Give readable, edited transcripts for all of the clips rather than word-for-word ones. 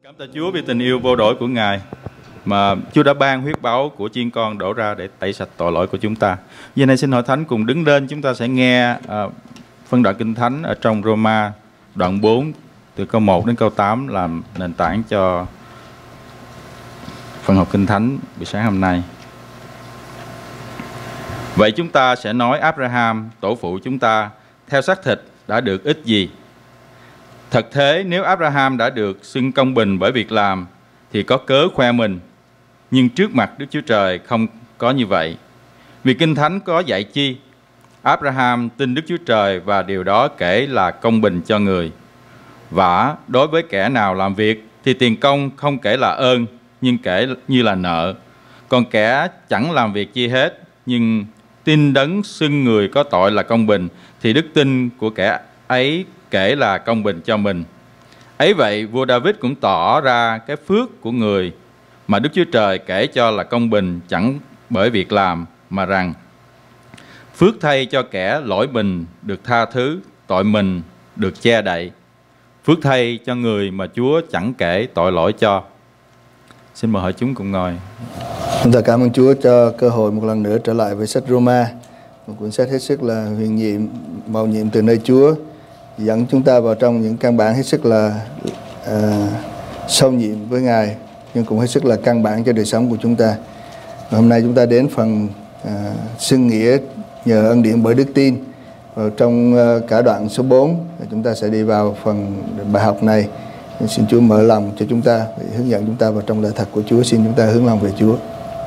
Cảm tạ Chúa vì tình yêu vô đổi của Ngài mà Chúa đã ban huyết báu của chiên con đổ ra để tẩy sạch tội lỗi của chúng ta. Giờ này xin Hội Thánh cùng đứng lên, chúng ta sẽ nghe phân đoạn Kinh Thánh ở trong Roma đoạn 4 từ câu 1 đến câu 8 làm nền tảng cho phần học Kinh Thánh buổi sáng hôm nay. Vậy chúng ta sẽ nói Abraham, tổ phụ chúng ta, theo xác thịt đã được ích gì? Thật thế, nếu Abraham đã được xưng công bình bởi việc làm, thì có cớ khoe mình. Nhưng trước mặt Đức Chúa Trời không có như vậy. Vì Kinh Thánh có dạy chi? Abraham tin Đức Chúa Trời và điều đó kể là công bình cho người. Vả, đối với kẻ nào làm việc, thì tiền công không kể là ơn, nhưng kể như là nợ. Còn kẻ chẳng làm việc chi hết, nhưng tin đấng xưng người có tội là công bình, thì đức tin của kẻ ấy kể là công bình cho mình. Ấy vậy, vua David cũng tỏ ra cái phước của người mà Đức Chúa Trời kể cho là công bình chẳng bởi việc làm, mà rằng phước thay cho kẻ lỗi mình được tha thứ, tội mình được che đậy. Phước thay cho người mà Chúa chẳng kể tội lỗi cho. Xin mời hội chúng cùng ngồi. Chúng ta cảm ơn Chúa cho cơ hội một lần nữa trở lại với sách Roma, một cuốn sách hết sức là huyền nhiệm, mầu nhiệm từ nơi Chúa, dẫn chúng ta vào trong những căn bản hết sức là sâu nhiệm với Ngài, nhưng cũng hết sức là căn bản cho đời sống của chúng ta. Và hôm nay chúng ta đến phần xưng nghĩa nhờ ân điển bởi đức tin. Và trong cả đoạn số 4 chúng ta sẽ đi vào phần bài học này. Xin Chúa mở lòng cho chúng ta, hướng dẫn chúng ta vào trong lời thật của Chúa. Xin chúng ta hướng lòng về Chúa.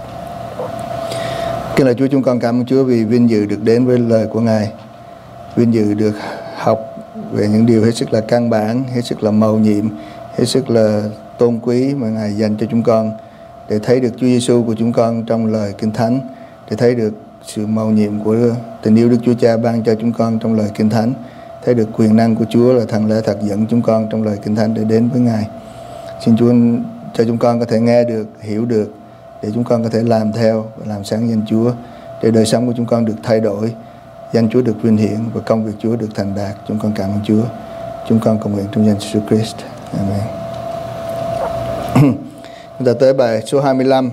Kính lạy Chúa, chúng con cảm ơn Chúa vì vinh dự được đến với lời của Ngài, vinh dự được học về những điều hết sức là căn bản, hết sức là mầu nhiệm, hết sức là tôn quý mà Ngài dành cho chúng con, để thấy được Chúa Giêsu của chúng con trong lời Kinh Thánh, để thấy được sự mầu nhiệm của tình yêu Đức Chúa Cha ban cho chúng con trong lời Kinh Thánh, thấy được quyền năng của Chúa là thần lẽ thật dẫn chúng con trong lời Kinh Thánh để đến với Ngài. Xin Chúa cho chúng con có thể nghe được, hiểu được, để chúng con có thể làm theo và làm sáng danh Chúa, để đời sống của chúng con được thay đổi, danh Chúa được vinh hiển và công việc Chúa được thành đạt. Chúng con cảm ơn Chúa. Chúng con cầu nguyện trong danh Jesus Christ. Amen. Chúng ta tới bài số 25.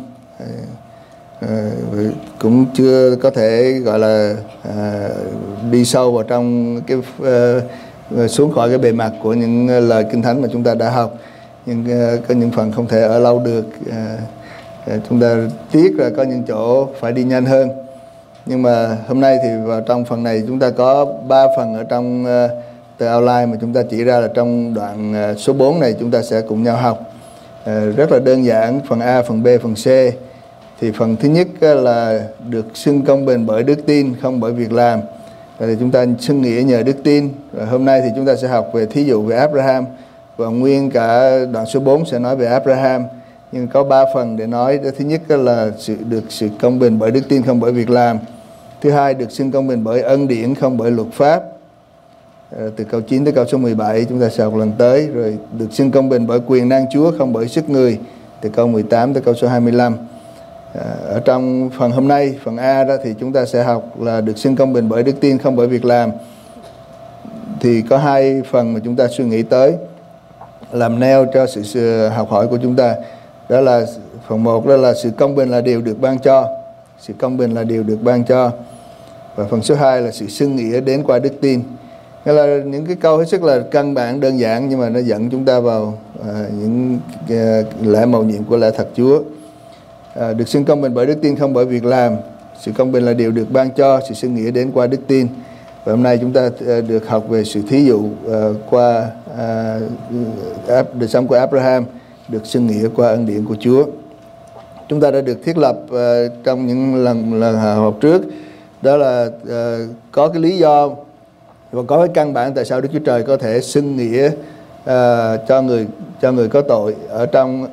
Cũng chưa có thể gọi là đi sâu vào trong cái xuống khỏi cái bề mặt của những lời Kinh Thánh mà chúng ta đã học, nhưng có những phần không thể ở lâu được. Chúng ta tiếc là có những chỗ phải đi nhanh hơn. Nhưng mà hôm nay thì vào trong phần này chúng ta có 3 phần ở trong tờ outline mà chúng ta chỉ ra là trong đoạn số 4 này chúng ta sẽ cùng nhau học. Rất là đơn giản, phần A, phần B, phần C. Thì phần thứ nhất là được xưng công bình bởi đức tin, không bởi việc làm. Thì chúng ta xưng nghĩa nhờ đức tin. Và hôm nay thì chúng ta sẽ học về thí dụ về Abraham. Và nguyên cả đoạn số 4 sẽ nói về Abraham. Nhưng có 3 phần để nói. Thứ nhất là được sự công bình bởi đức tin, không bởi việc làm. Thứ hai, được xưng công bình bởi ân điển, không bởi luật pháp. Từ câu 9 tới câu số 17 chúng ta sẽ học lần tới. Rồi được xưng công bình bởi quyền năng Chúa, không bởi sức người. Từ câu 18 tới câu số 25. Ở trong phần hôm nay, phần A đó, thì chúng ta sẽ học là được xưng công bình bởi đức tin, không bởi việc làm. Thì có 2 phần mà chúng ta suy nghĩ tới, làm neo cho sự học hỏi của chúng ta. Đó là phần 1, đó là sự công bình là điều được ban cho. Sự công bình là điều được ban cho. Và phần số 2 là sự xưng nghĩa đến qua đức tin. Nghĩa là những cái câu hết sức là căn bản, đơn giản, nhưng mà nó dẫn chúng ta vào những lẽ mầu nhiệm của lẽ thật Chúa. Được xưng công bình bởi đức tin, không bởi việc làm. Sự công bình là điều được ban cho, sự xưng nghĩa đến qua đức tin. Và hôm nay chúng ta được học về sự thí dụ qua đời sống của Abraham, được xưng nghĩa qua ân điển của Chúa. Chúng ta đã được thiết lập trong những lần học trước, đó là có cái lý do và có cái căn bản tại sao Đức Chúa Trời có thể xưng nghĩa cho người có tội. Ở trong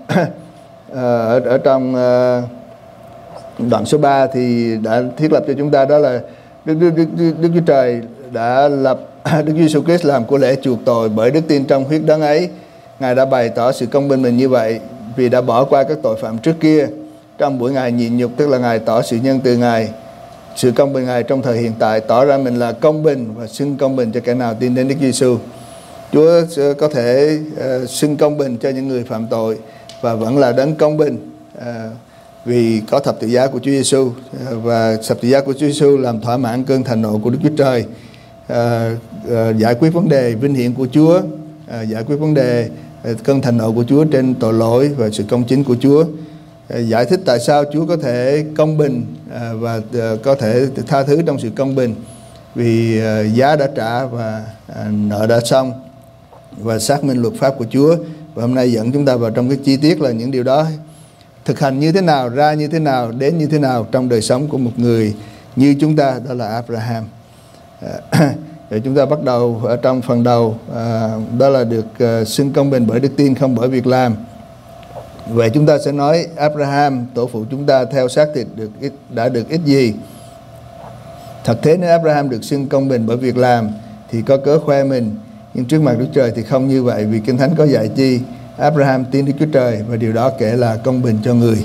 đoạn số 3 thì đã thiết lập cho chúng ta, đó là Đức Chúa Trời đã lập Đức Giêsu Christ làm của lễ chuộc tội bởi đức tin trong huyết đấng ấy. Ngài đã bày tỏ sự công bình mình như vậy vì đã bỏ qua các tội phạm trước kia. Trong buổi Ngài nhịn nhục, tức là Ngài tỏ sự nhân từ Ngài, sự công bình Ngài trong thời hiện tại, tỏ ra mình là công bình và xưng công bình cho kẻ nào tin đến Đức Giêsu. Chúa có thể xưng công bình cho những người phạm tội và vẫn là đấng công bình, vì có thập tự giá của Chúa Giêsu, và thập tự giá của Chúa Giêsu làm thỏa mãn cơn thạnh nộ của Đức Chúa Trời, giải quyết vấn đề vinh hiển của Chúa, giải quyết vấn đề cơn thạnh nộ của Chúa trên tội lỗi và sự công chính của Chúa, giải thích tại sao Chúa có thể công bình và có thể tha thứ trong sự công bình, vì giá đã trả và nợ đã xong, và xác minh luật pháp của Chúa. Và hôm nay dẫn chúng ta vào trong cái chi tiết là những điều đó thực hành như thế nào, ra như thế nào, đến như thế nào trong đời sống của một người như chúng ta, đó là Abraham. Để chúng ta bắt đầu ở trong phần đầu, đó là được xưng công bình bởi đức tin, không bởi việc làm. Vậy chúng ta sẽ nói Abraham, tổ phụ chúng ta theo xác thịt đã được ít gì? Thật thế, nếu Abraham được xưng công bình bởi việc làm thì có cớ khoe mình, nhưng trước mặt Đức Trời thì không như vậy, vì Kinh Thánh có dạy chi? Abraham tin Đức Chúa Trời và điều đó kể là công bình cho người.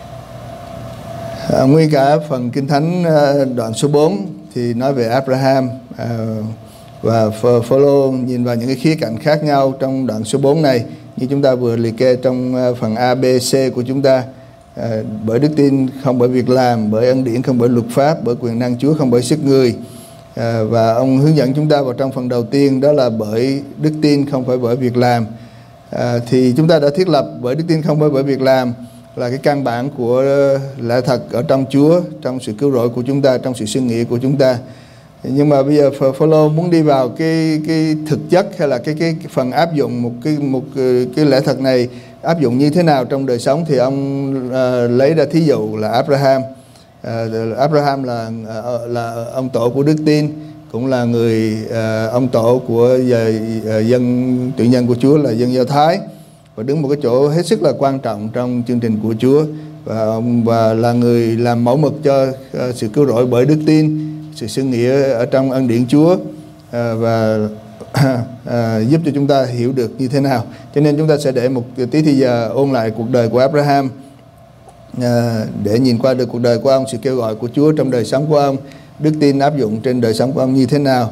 Nguyên cả phần Kinh Thánh đoạn số 4 thì nói về Abraham, và Phaolô nhìn vào những cái khía cạnh khác nhau trong đoạn số 4 này, như chúng ta vừa liệt kê trong phần A, B, C của chúng ta. Bởi đức tin, không bởi việc làm, bởi ân điển, không bởi luật pháp, bởi quyền năng Chúa, không bởi sức người. Và ông hướng dẫn chúng ta vào trong phần đầu tiên, đó là bởi đức tin, không phải bởi việc làm. Thì chúng ta đã thiết lập bởi đức tin, không phải bởi việc làm là cái căn bản của lẽ thật ở trong Chúa, trong sự cứu rỗi của chúng ta, trong sự xưng nghĩa của chúng ta. Nhưng mà bây giờ Phaolô muốn đi vào cái thực chất, hay là cái phần áp dụng một cái lẽ thật này áp dụng như thế nào trong đời sống, thì ông lấy ra thí dụ là Abraham. Abraham là ông tổ của đức tin, cũng là người ông tổ của dân tự nhân của Chúa, là dân Do Thái, và đứng một cái chỗ hết sức là quan trọng trong chương trình của Chúa, và là người làm mẫu mực cho sự cứu rỗi bởi đức tin, sự xưng nghĩa ở trong ân điển Chúa, và giúp cho chúng ta hiểu được như thế nào. Cho nên chúng ta sẽ để một tí thì giờ ôn lại cuộc đời của Abraham, để nhìn qua được cuộc đời của ông, sự kêu gọi của Chúa trong đời sống của ông, đức tin áp dụng trên đời sống của ông như thế nào.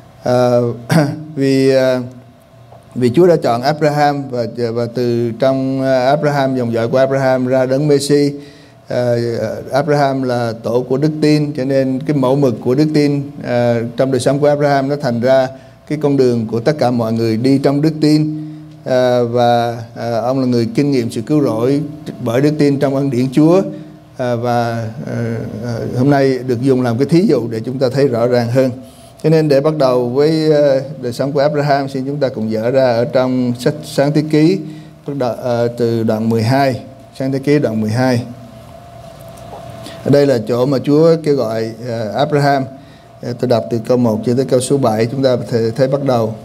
Vì Chúa đã chọn Abraham, và từ trong Abraham, dòng dõi của Abraham ra đấng Messi. Abraham là tổ của đức tin, cho nên cái mẫu mực của đức tin trong đời sống của Abraham nó thành ra cái con đường của tất cả mọi người đi trong đức tin. Và ông là người kinh nghiệm sự cứu rỗi bởi đức tin trong ân điển Chúa, và hôm nay được dùng làm cái thí dụ để chúng ta thấy rõ ràng hơn. Cho nên để bắt đầu với đời sống của Abraham, xin chúng ta cùng dở ra ở trong sách Sáng Thế Ký, từ đoạn 12, Sáng Thế Ký đoạn 12. Ở đây là chỗ mà Chúa kêu gọi Abraham. Tôi đọc từ câu 1 cho tới câu số 7, chúng ta thấy bắt đầu.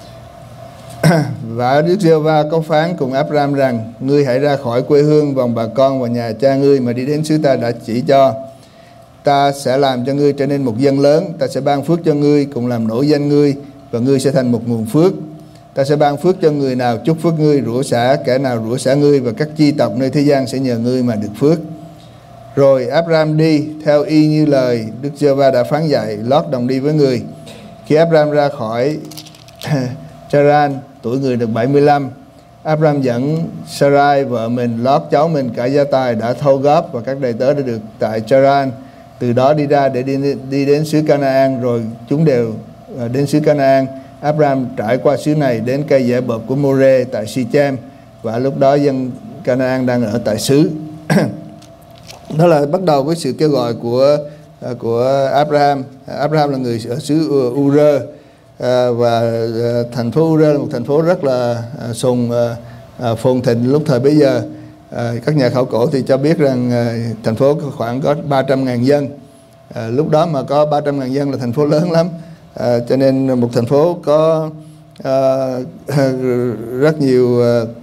Và Đức Giê-hô-va có phán cùng Abraham rằng: ngươi hãy ra khỏi quê hương, vòng bà con và nhà cha ngươi, mà đi đến xứ ta đã chỉ cho. Ta sẽ làm cho ngươi trở nên một dân lớn, ta sẽ ban phước cho ngươi, cùng làm nổi danh ngươi, và ngươi sẽ thành một nguồn phước. Ta sẽ ban phước cho người nào chúc phước ngươi, rủa xả kẻ nào rủa xả ngươi, và các chi tộc nơi thế gian sẽ nhờ ngươi mà được phước. Rồi Abraham đi theo y như lời Đức Giê-hô-va đã phán dạy. Lót đồng đi với người. Khi Abraham ra khỏi Charan, tuổi người được 75, Abraham dẫn Sarai vợ mình, Lót cháu mình, cả gia tài đã thâu góp, và các đầy tớ đã được tại Charan. Từ đó đi ra để đi đến xứ Canaan, rồi chúng đều đến xứ Canaan. Abraham trải qua xứ này đến cây dẻ bợp của More tại Sichem, và lúc đó dân Canaan đang ở tại xứ. Đó là bắt đầu với sự kêu gọi của Abraham. Abraham là người ở xứ Ur, và thành phố Ur là một thành phố rất là phồn thịnh lúc thời bấy giờ. Các nhà khảo cổ thì cho biết rằng thành phố khoảng có 300.000 dân. Lúc đó mà có 300.000 dân là thành phố lớn lắm. Cho nên một thành phố có rất nhiều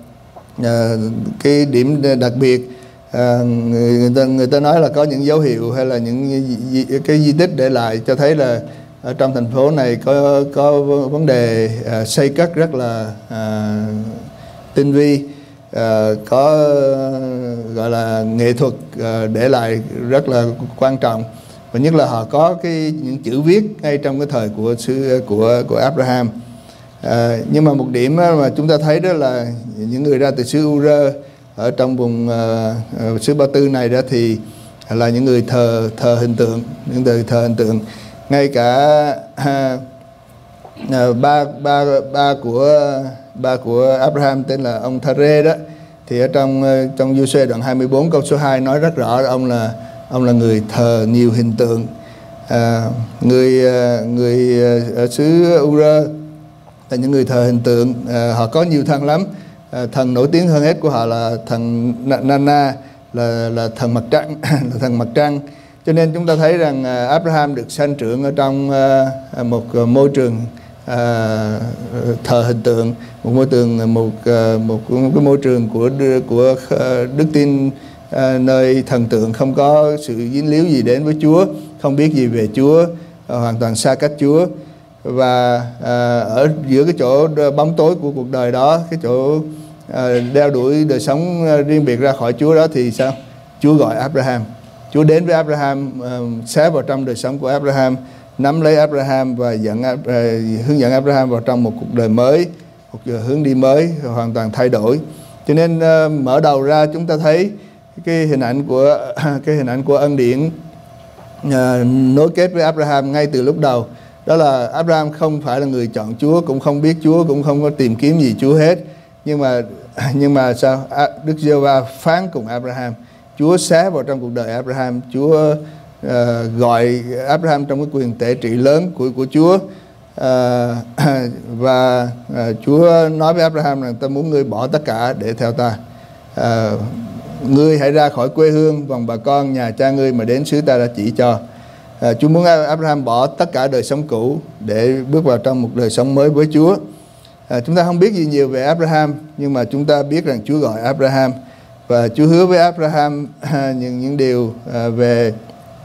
cái điểm đặc biệt. Người ta nói là có những dấu hiệu hay là những cái di tích để lại cho thấy là ở trong thành phố này có vấn đề xây cất rất là tinh vi, có gọi là nghệ thuật để lại rất là quan trọng, và nhất là họ có những chữ viết ngay trong cái thời của Abraham. Nhưng mà một điểm mà chúng ta thấy đó là những người ra từ xứ Ur ở trong vùng xứ Ba Tư này đó thì là những người thờ hình tượng, những người thờ hình tượng. Ngay cả ba của Abraham tên là ông Thare đó, thì ở trong Giô-suê đoạn 24 câu số 2 nói rất rõ ông là người thờ nhiều hình tượng. Người ở xứ Ur là những người thờ hình tượng. Họ có nhiều thần lắm. Thần nổi tiếng hơn hết của họ là thần Nana, là thần mặt trăng, là thần mặt trăng. Cho nên chúng ta thấy rằng Abraham được sanh trưởng ở trong một môi trường thờ hình tượng, một cái môi trường của đức tin nơi thần tượng, không có sự dính líu gì đến với Chúa, không biết gì về Chúa, hoàn toàn xa cách Chúa. Và ở giữa cái chỗ bóng tối của cuộc đời đó, cái chỗ đeo đuổi đời sống riêng biệt ra khỏi Chúa đó, thì sao? Chúa gọi Abraham, Chúa đến với Abraham, xé vào trong đời sống của Abraham, nắm lấy Abraham và hướng dẫn Abraham vào trong một cuộc đời mới, một hướng đi mới, hoàn toàn thay đổi. Cho nên mở đầu ra chúng ta thấy cái hình ảnh của ân điển nối kết với Abraham ngay từ lúc đầu. Đó là Abraham không phải là người chọn Chúa, cũng không biết Chúa, cũng không có tìm kiếm gì Chúa hết. Nhưng mà sao? Đức Giê-hô-va phán cùng Abraham. Chúa xé vào trong cuộc đời Abraham. Chúa gọi Abraham trong cái quyền tể trị lớn của Chúa. Và Chúa nói với Abraham rằng ta muốn ngươi bỏ tất cả để theo ta. Ngươi hãy ra khỏi quê hương, vòng bà con, nhà cha ngươi mà đến xứ ta đã chỉ cho. Chúa muốn Abraham bỏ tất cả đời sống cũ để bước vào trong một đời sống mới với Chúa. Chúng ta không biết gì nhiều về Abraham, nhưng mà chúng ta biết rằng Chúa gọi Abraham, và Chúa hứa với Abraham những điều về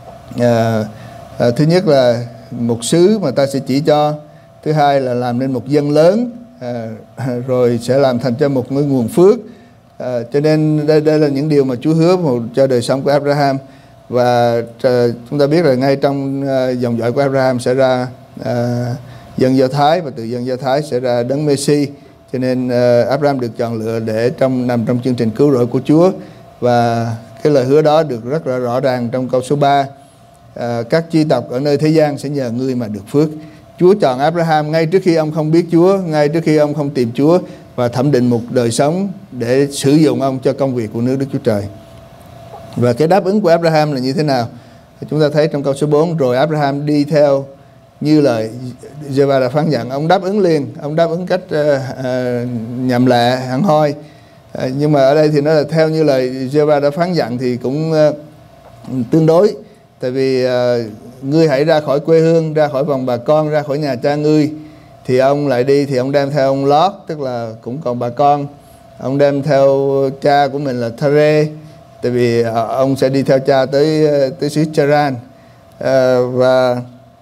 thứ nhất là một xứ mà ta sẽ chỉ cho, thứ hai là làm nên một dân lớn, rồi sẽ làm thành cho một nguồn phước. Cho nên đây là những điều mà Chúa hứa cho đời sống của Abraham. Và chúng ta biết là ngay trong dòng dõi của Abraham sẽ ra dân Do Thái, và từ dân Do Thái sẽ ra đấng Messi. Cho nên Abraham được chọn lựa để nằm trong chương trình cứu rỗi của Chúa. Và cái lời hứa đó được rất là rõ ràng trong câu số 3. Các chi tộc ở nơi thế gian sẽ nhờ ngươi mà được phước. Chúa chọn Abraham ngay trước khi ông không biết Chúa, ngay trước khi ông không tìm Chúa, và thẩm định một đời sống để sử dụng ông cho công việc của nước Đức Chúa Trời. Và cái đáp ứng của Abraham là như thế nào? Chúng ta thấy trong câu số 4, rồi Abraham đi theo như lời Giê-hô-va đã phán dặn. Ông đáp ứng liền, ông đáp ứng cách nhằm lẹ, hẳn hoi. Nhưng mà ở đây thì nó là theo như lời Giê-hô-va đã phán dặn thì cũng tương đối. Tại vì ngươi hãy ra khỏi quê hương, ra khỏi vòng bà con, ra khỏi nhà cha ngươi. Thì ông lại đi, thì ông đem theo ông Lót, tức là cũng còn bà con. Ông đem theo cha của mình là Thare, tại vì ông sẽ đi theo cha tới xứ Charan. Và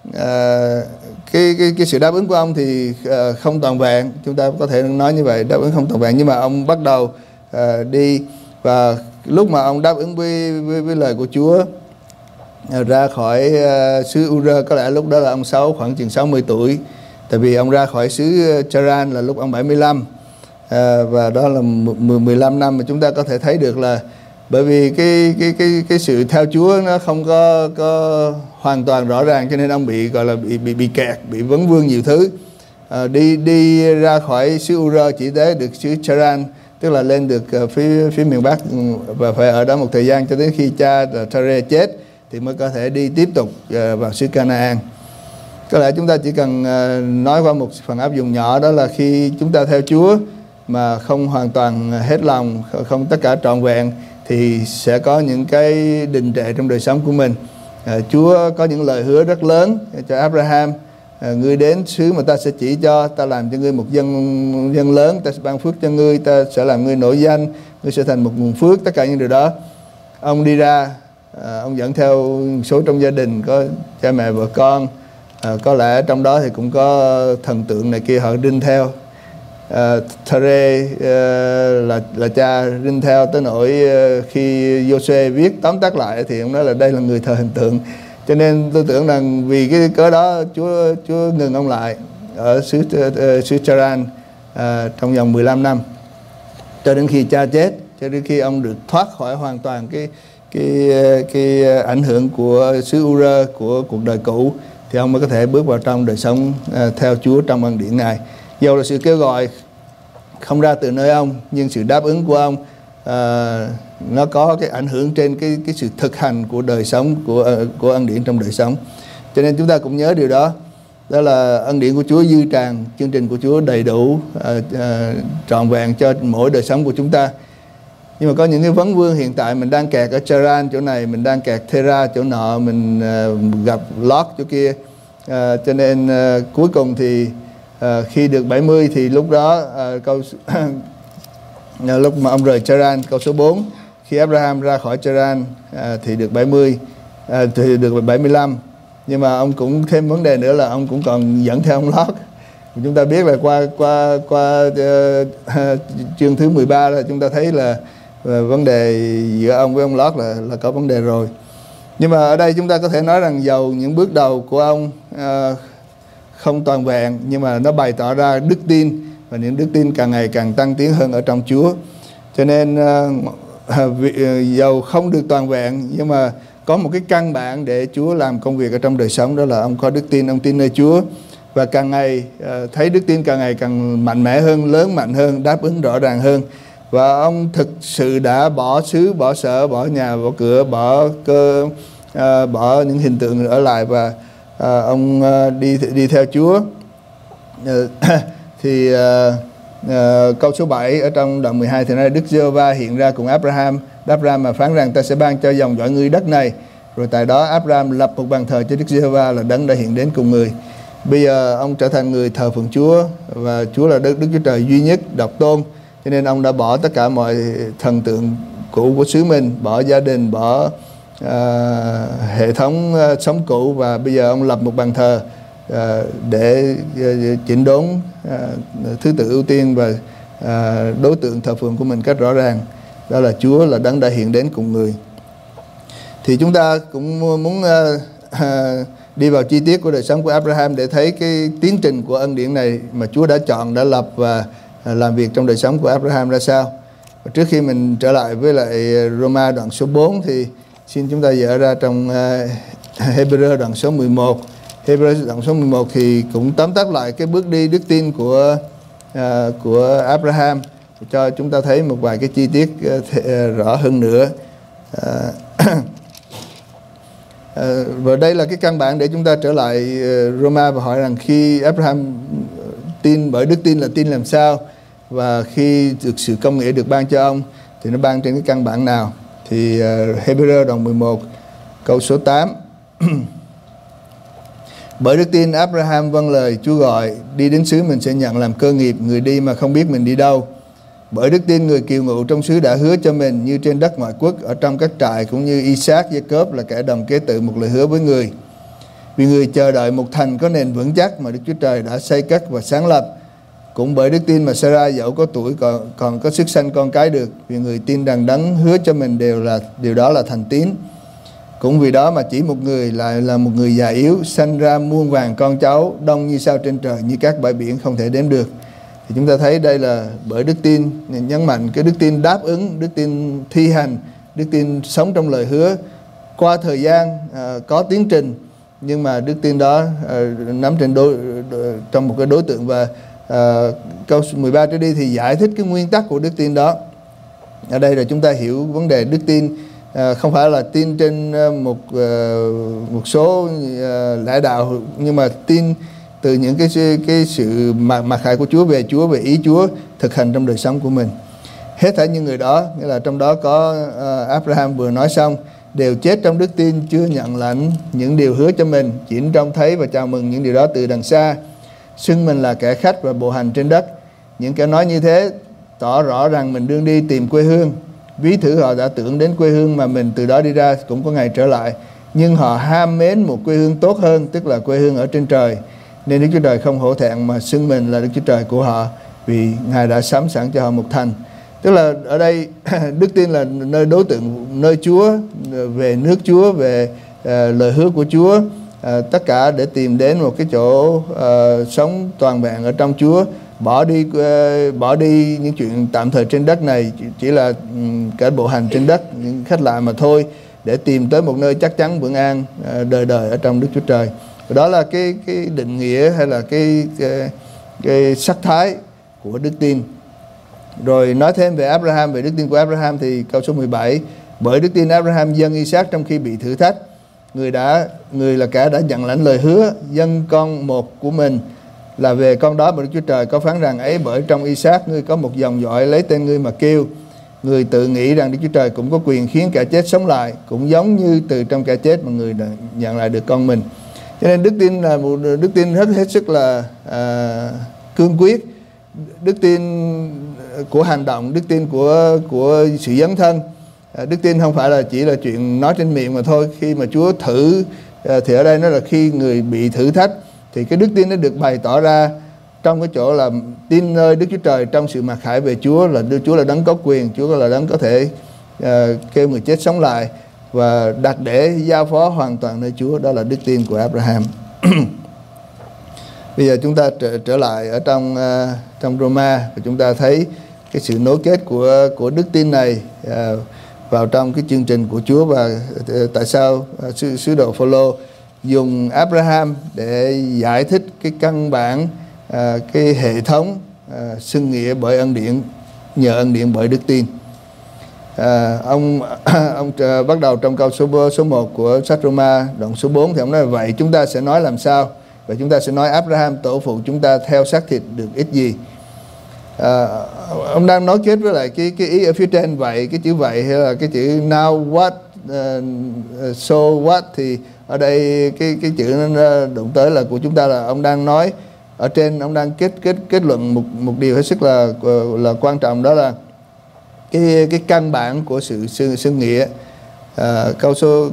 cái sự đáp ứng của ông thì không toàn vẹn, chúng ta có thể nói như vậy, đáp ứng không toàn vẹn. Nhưng mà ông bắt đầu đi, và lúc mà ông đáp ứng với lời của Chúa, ra khỏi xứ Ur, có lẽ lúc đó là ông khoảng chừng 60 tuổi. Tại vì ông ra khỏi xứ Charan là lúc ông 75. Và đó là 15 năm mà chúng ta có thể thấy được là bởi vì cái sự theo Chúa nó không có hoàn toàn rõ ràng, cho nên ông bị gọi là bị kẹt, bị vấn vương nhiều thứ. Đi ra khỏi xứ Ur chỉ tới được xứ Charan, tức là lên được phía miền Bắc, và phải ở đó một thời gian cho đến khi cha là Thare chết thì mới có thể đi tiếp tục vào xứ Canaan. Có lẽ chúng ta chỉ cần nói qua một phần áp dụng nhỏ, đó là khi chúng ta theo Chúa mà không hoàn toàn hết lòng, không tất cả trọn vẹn, thì sẽ có những cái đình trệ trong đời sống của mình. Chúa có những lời hứa rất lớn cho Abraham. Ngươi đến xứ mà ta sẽ chỉ cho, ta làm cho ngươi một dân lớn, ta sẽ ban phước cho ngươi, ta sẽ làm ngươi nổi danh, ngươi sẽ thành một nguồn phước. Tất cả những điều đó ông đi ra, ông dẫn theo số trong gia đình, có cha mẹ vợ con, có lẽ trong đó thì cũng có thần tượng này kia họ rinh theo. Thare là cha rinh theo tới nỗi khi Giô-suê viết tóm tắt lại thì ông nói là đây là người thờ hình tượng. Cho nên tôi tưởng rằng vì cái cớ đó Chúa ngừng ông lại. ở xứ Charan trong vòng 15 năm, cho đến khi cha chết, cho đến khi ông được thoát khỏi hoàn toàn cái ảnh hưởng của xứ Ur, của cuộc đời cũ, thì ông mới có thể bước vào trong đời sống theo Chúa trong ân điển Ngài. Dầu là sự kêu gọi không ra từ nơi ông, nhưng sự đáp ứng của ông nó có cái ảnh hưởng trên cái sự thực hành của đời sống, của ân điển trong đời sống. Cho nên chúng ta cũng nhớ điều đó, đó là ân điển của Chúa dư tràn, chương trình của Chúa đầy đủ, trọn vẹn cho mỗi đời sống của chúng ta. Nhưng mà có những cái vấn vương hiện tại, mình đang kẹt ở Charan chỗ này, mình đang kẹt Thera chỗ nọ, mình gặp Lot chỗ kia, cho nên cuối cùng thì khi được 70 thì lúc đó lúc mà ông rời Charan, câu số 4, khi Abraham ra khỏi Charan thì được 70, thì được 75. Nhưng mà ông cũng thêm vấn đề nữa là ông cũng còn dẫn theo ông Lot. Chúng ta biết là qua chương thứ 13 là chúng ta thấy là vấn đề giữa ông với ông Lot là có vấn đề rồi. Nhưng mà ở đây chúng ta có thể nói rằng dầu những bước đầu của ông không toàn vẹn, nhưng mà nó bày tỏ ra đức tin, và những đức tin càng ngày càng tăng tiến hơn ở trong Chúa. Cho nên dầu không được toàn vẹn, nhưng mà có một cái căn bản để Chúa làm công việc ở trong đời sống, đó là ông có đức tin, ông tin nơi Chúa, và càng ngày thấy đức tin càng ngày càng mạnh mẽ hơn, lớn mạnh hơn, đáp ứng rõ ràng hơn. Và ông thực sự đã bỏ xứ, bỏ sở, bỏ nhà, bỏ cửa, bỏ cơ, bỏ những hình tượng ở lại, và ông đi theo Chúa. Thì câu số 7 ở trong đoạn 12 thì nói: Đức Giê-hô-va hiện ra cùng Abraham, Abraham mà phán rằng ta sẽ ban cho dòng dõi ngươi đất này. Rồi tại đó Abraham lập một bàn thờ cho Đức Giê-hô-va là đấng đã hiện đến cùng người. Bây giờ ông trở thành người thờ phượng Chúa, và Chúa là Đức Chúa Trời duy nhất, độc tôn. Cho nên ông đã bỏ tất cả mọi thần tượng cũ của xứ mình, bỏ gia đình, bỏ hệ thống sống cũ, và bây giờ ông lập một bàn thờ để chỉnh đốn thứ tự ưu tiên và đối tượng thờ phượng của mình cách rõ ràng. Đó là Chúa là đấng đã hiện đến cùng người. Thì chúng ta cũng muốn đi vào chi tiết của đời sống của Abraham để thấy cái tiến trình của ân điển này mà Chúa đã chọn, đã lập và làm việc trong đời sống của Abraham ra sao. Và trước khi mình trở lại với lại Roma đoạn số 4 thì xin chúng ta dở ra trong Hebrew đoạn số 11. Hebrew đoạn số 11 thì cũng tóm tắt lại cái bước đi đức tin của Abraham, cho chúng ta thấy một vài cái chi tiết rõ hơn nữa. Và đây là cái căn bản để chúng ta trở lại Roma và hỏi rằng khi Abraham tin bởi đức tin là tin làm sao, và khi được sự công nghĩa được ban cho ông thì nó ban trên cái căn bản nào. Thì Hebrew đoạn 11 câu số 8 bởi đức tin Abraham vâng lời Chúa gọi, đi đến xứ mình sẽ nhận làm cơ nghiệp, người đi mà không biết mình đi đâu. Bởi đức tin người kiều ngụ trong xứ đã hứa cho mình, như trên đất ngoại quốc, ở trong các trại, cũng như Isaac, Jacob là kẻ đồng kế tự một lời hứa với người. Vì người chờ đợi một thành có nền vững chắc mà Đức Chúa Trời đã xây cất và sáng lập. Cũng bởi đức tin mà Sarah dẫu có tuổi còn có sức sanh con cái được, vì người tin rằng đấng hứa cho mình điều đó là thành tín. Cũng vì đó mà chỉ một người lại là một người già yếu, sanh ra muôn vàng con cháu, đông như sao trên trời, như các bãi biển không thể đếm được. Thì chúng ta thấy đây là bởi đức tin, nhấn mạnh cái đức tin đáp ứng, đức tin thi hành, đức tin sống trong lời hứa. Qua thời gian có tiến trình, nhưng mà đức tin đó nắm trên trong một cái đối tượng. Và câu 13 trở đi thì giải thích cái nguyên tắc của đức tin đó. Ở đây là chúng ta hiểu vấn đề đức tin không phải là tin trên một số lẽ đạo, nhưng mà tin từ những cái sự mặc khải của Chúa, về Chúa, về ý Chúa thực hành trong đời sống của mình. Hết thảy những người đó, nghĩa là trong đó có Abraham vừa nói xong, đều chết trong đức tin, chưa nhận lãnh những điều hứa cho mình, chỉ trông thấy và chào mừng những điều đó từ đằng xa, xưng mình là kẻ khách và bộ hành trên đất. Những kẻ nói như thế tỏ rõ rằng mình đương đi tìm quê hương. Ví thử họ đã tưởng đến quê hương mà mình từ đó đi ra cũng có ngày trở lại, nhưng họ ham mến một quê hương tốt hơn, tức là quê hương ở trên trời, nên Đức Chúa Trời không hổ thẹn mà xưng mình là Đức Chúa Trời của họ, vì Ngài đã sắm sẵn cho họ một thành. Tức là ở đây đức tin là nơi đối tượng, nơi Chúa, về nước Chúa, về lời hứa của Chúa, tất cả để tìm đến một cái chỗ sống toàn vẹn ở trong Chúa, bỏ đi những chuyện tạm thời trên đất này, chỉ là cả bộ hành trên đất, những khách lạ mà thôi, để tìm tới một nơi chắc chắn vững an đời đời ở trong Đức Chúa Trời. Đó là cái định nghĩa hay là cái sắc thái của đức tin. Rồi nói thêm về Abraham, về đức tin của Abraham thì câu số 17: bởi đức tin Abraham dâng Isaac trong khi bị thử thách. Người là kẻ đã nhận lãnh lời hứa, dâng con một của mình là về con đó mà Đức Chúa Trời có phán rằng ấy, bởi trong Isaac ngươi có một dòng dõi, lấy tên ngươi mà kêu. Người tự nghĩ rằng Đức Chúa Trời cũng có quyền khiến kẻ chết sống lại, cũng giống như từ trong kẻ chết mà người đã nhận lại được con mình. Cho nên đức tin là một đức tin hết sức là cương quyết, đức tin của hành động, đức tin của sự dấn thân. Đức tin không phải là chỉ là chuyện nói trên miệng mà thôi. Khi mà Chúa thử thì ở đây nó là khi người bị thử thách, thì cái đức tin nó được bày tỏ ra trong cái chỗ là tin nơi Đức Chúa Trời trong sự mặc khải về Chúa, là Chúa là đấng có quyền, Chúa là đấng có thể kêu người chết sống lại, và đặt để giao phó hoàn toàn nơi Chúa. Đó là đức tin của Abraham. Bây giờ chúng ta trở lại ở trong Roma, và chúng ta thấy cái sự nối kết của đức tin này vào trong cái chương trình của Chúa, và tại sao sứ đồ Phôlô dùng Abraham để giải thích cái căn bản, cái hệ thống xưng nghĩa bởi ân điển, nhờ ân điển bởi đức tin. Ông bắt đầu trong câu số 1 của sách Roma đoạn số 4 thì ông nói: vậy chúng ta sẽ nói làm sao? Vậy chúng ta sẽ nói Abraham tổ phụ chúng ta theo xác thịt được ít gì? Ông đang nói kết với lại cái ý ở phía trên vậy, cái chữ vậy hay là cái chữ now what, so what, thì ở đây cái chữ động tới là của chúng ta, là ông đang nói ở trên, ông đang kết luận một điều hết sức là quan trọng, đó là cái căn bản của sự xưng nghĩa. Câu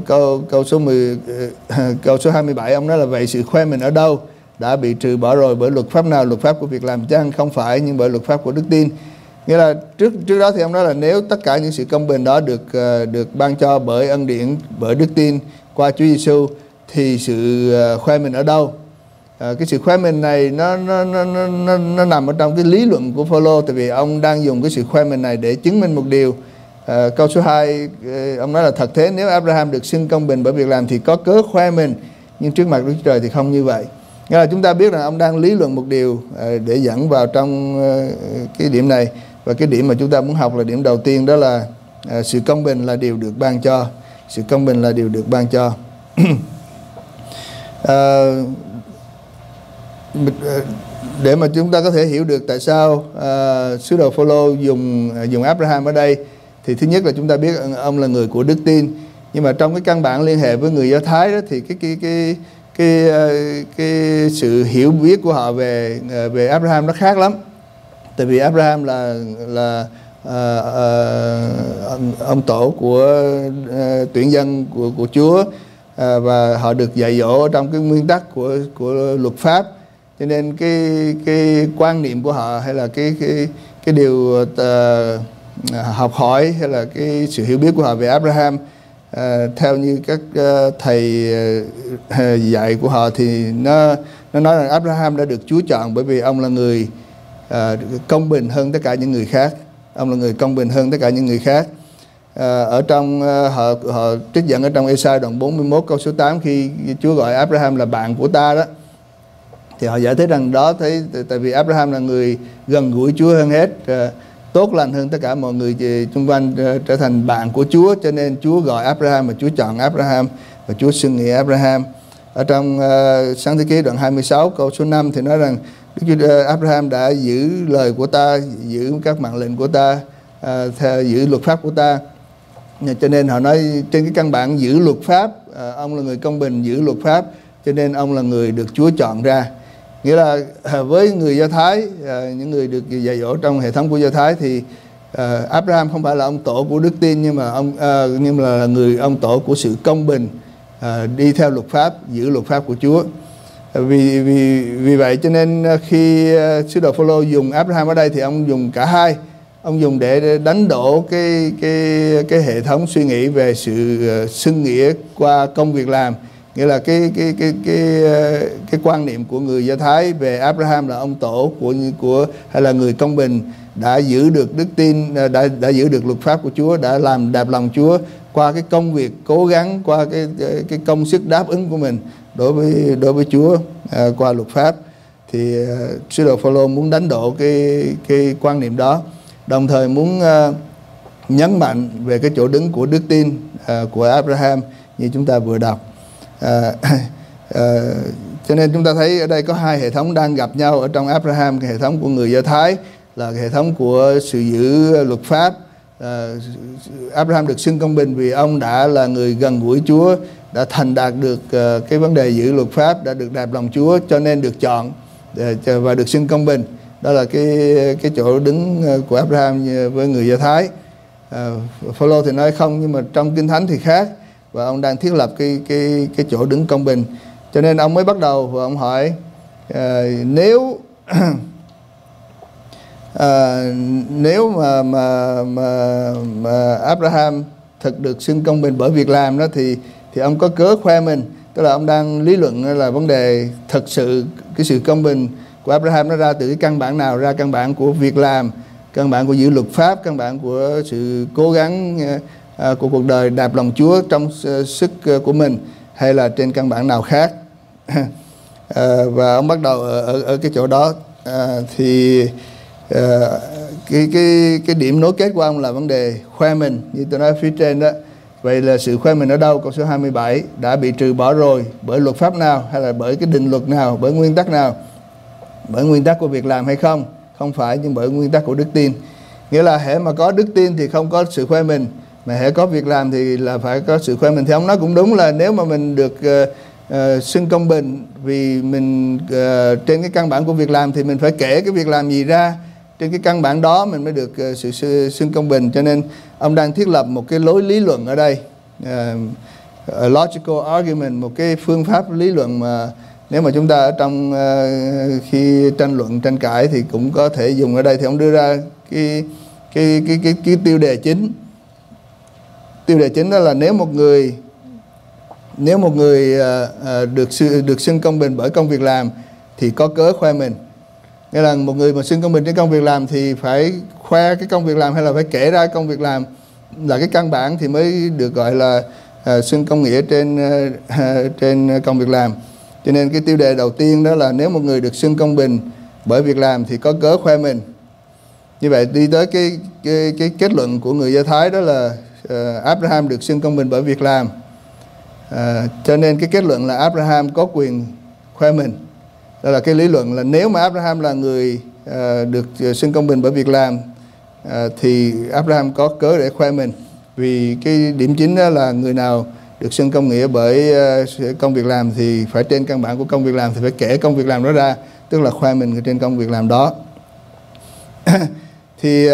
số 27 ông nói là: vậy sự khoe mình ở đâu đã bị trừ bỏ rồi, bởi luật pháp nào? Luật pháp của việc làm chăng? Không phải, nhưng bởi luật pháp của đức tin. Nghĩa là trước đó thì ông nói là nếu tất cả những sự công bình đó được ban cho bởi ân điển, bởi đức tin qua Chúa Giêsu, thì sự khoe mình ở đâu? Cái sự khoe mình này nó nằm ở trong cái lý luận của Phôlô, tại vì ông đang dùng cái sự khoe mình này để chứng minh một điều. Câu số 2 ông nói là: thật thế, nếu Abraham được xưng công bình bởi việc làm thì có cớ khoe mình, nhưng trước mặt Đức Chúa Trời thì không như vậy. Nghĩa là chúng ta biết rằng ông đang lý luận một điều để dẫn vào trong cái điểm này. Và cái điểm mà chúng ta muốn học là điểm đầu tiên, đó là sự công bình là điều được ban cho. Sự công bình là điều được ban cho. Để mà chúng ta có thể hiểu được tại sao sứ đồ Phôlô dùng Abraham ở đây, thì thứ nhất là chúng ta biết ông là người của đức tin. Nhưng mà trong cái căn bản liên hệ với người Do Thái đó, thì cái sự hiểu biết của họ về Abraham nó khác lắm. Tại vì Abraham là ông tổ của tuyển dân của Chúa, và họ được dạy dỗ trong cái nguyên tắc của luật pháp. Cho nên cái quan niệm của họ, hay là cái điều học hỏi, hay là cái sự hiểu biết của họ về Abraham, theo như các thầy dạy của họ, thì nó nói rằng Abraham đã được Chúa chọn bởi vì ông là người công bình hơn tất cả những người khác. Ông là người công bình hơn tất cả những người khác. Ở trong họ trích dẫn ở trong Ê-sai đoạn 41 câu số 8, khi Chúa gọi Abraham là bạn của ta đó, thì họ giải thích rằng đó tại vì Abraham là người gần gũi Chúa hơn hết, tốt lành hơn tất cả mọi người xung quanh, trở thành bạn của Chúa, cho nên Chúa gọi Abraham và Chúa chọn Abraham và Chúa xưng nghĩa Abraham. Ở trong Sáng Thế Ký đoạn 26 câu số 5 thì nói rằng Đức Chúa Abraham đã giữ lời của ta, giữ các mạng lệnh của ta, giữ luật pháp của ta. Cho nên họ nói trên cái căn bản giữ luật pháp, ông là người công bình giữ luật pháp, cho nên ông là người được Chúa chọn ra. Nghĩa là với người Do Thái, những người được dạy dỗ trong hệ thống của Do Thái, thì Abraham không phải là ông tổ của đức tin, nhưng mà là ông tổ của sự công bình, đi theo luật pháp, giữ luật pháp của Chúa. Vì vậy cho nên khi sứ đồ Phôlô dùng Abraham ở đây thì ông dùng cả hai. Ông dùng để đánh đổ cái hệ thống suy nghĩ về sự xưng nghĩa qua công việc làm, Nghĩa là cái quan niệm của người Do Thái về Abraham là ông tổ của hay là người công bình, đã giữ được đức tin, đã giữ được luật pháp của Chúa, đã làm đạp lòng Chúa qua cái công việc cố gắng, qua cái công sức đáp ứng của mình đối với Chúa qua luật pháp. Thì sứ đồ Phaolô muốn đánh đổ cái quan niệm đó, đồng thời muốn nhấn mạnh về cái chỗ đứng của đức tin của Abraham như chúng ta vừa đọc. Cho nên chúng ta thấy ở đây có hai hệ thống đang gặp nhau ở trong Abraham. Cái hệ thống của người Do Thái là cái hệ thống của sự giữ luật pháp. Abraham được xưng công bình vì ông đã là người gần gũi Chúa, đã thành đạt được cái vấn đề giữ luật pháp, đã được đạp lòng Chúa, cho nên được chọn và được xưng công bình. Đó là cái chỗ đứng của Abraham với người Do Thái. Phaolô thì nói không, nhưng mà trong Kinh Thánh thì khác, và ông đang thiết lập cái chỗ đứng công bình. Cho nên ông mới bắt đầu và ông hỏi nếu nếu mà Abraham thực được xưng công bình bởi việc làm đó thì ông có cớ khoe mình. Tức là ông đang lý luận là vấn đề thật sự cái sự công bình của Abraham nó ra từ cái căn bản nào, ra căn bản của việc làm, căn bản của giữ luật pháp, căn bản của sự cố gắng của cuộc đời đạp lòng Chúa trong sức của mình, hay là trên căn bản nào khác. Và ông bắt đầu ở cái chỗ đó. Thì cái điểm nối kết của ông là vấn đề khoe mình, như tôi nói phía trên đó. Vậy là sự khoe mình ở đâu? Câu số 27, đã bị trừ bỏ rồi bởi luật pháp nào, hay là bởi cái định luật nào, bởi nguyên tắc nào? Bởi nguyên tắc của việc làm hay không? Không phải, nhưng bởi nguyên tắc của đức tin. Nghĩa là hễ mà có đức tin thì không có sự khoe mình, mà hễ có việc làm thì là phải có sự khoe mình. Thì ông nói cũng đúng, là nếu mà mình được xưng công bình vì mình trên cái căn bản của việc làm thì mình phải kể cái việc làm gì ra, trên cái căn bản đó mình mới được sự xưng công bình. Cho nên ông đang thiết lập một cái lối lý luận ở đây, logical argument, một cái phương pháp lý luận mà nếu mà chúng ta ở trong khi tranh luận, tranh cãi thì cũng có thể dùng ở đây. Thì ông đưa ra cái tiêu đề chính. Tiêu đề chính đó là nếu một người được xưng công bình bởi công việc làm thì có cớ khoe mình. Nghĩa là một người mà xưng công bình trên công việc làm thì phải khoe cái công việc làm, hay là phải kể ra công việc làm là cái căn bản thì mới được gọi là xưng công nghĩa trên công việc làm. Cho nên cái tiêu đề đầu tiên đó là nếu một người được xưng công bình bởi việc làm thì có cớ khoe mình. Như vậy đi tới cái kết luận của người Do Thái đó là Abraham được xưng công bình bởi việc làm. Cho nên cái kết luận là Abraham có quyền khoe mình. Đó là cái lý luận là nếu mà Abraham là người được xưng công bình bởi việc làm thì Abraham có cớ để khoe mình. Vì cái điểm chính đó là người nào được xưng công nghĩa bởi công việc làm thì phải trên căn bản của công việc làm, thì phải kể công việc làm đó ra, tức là khoe mình trên công việc làm đó. Thì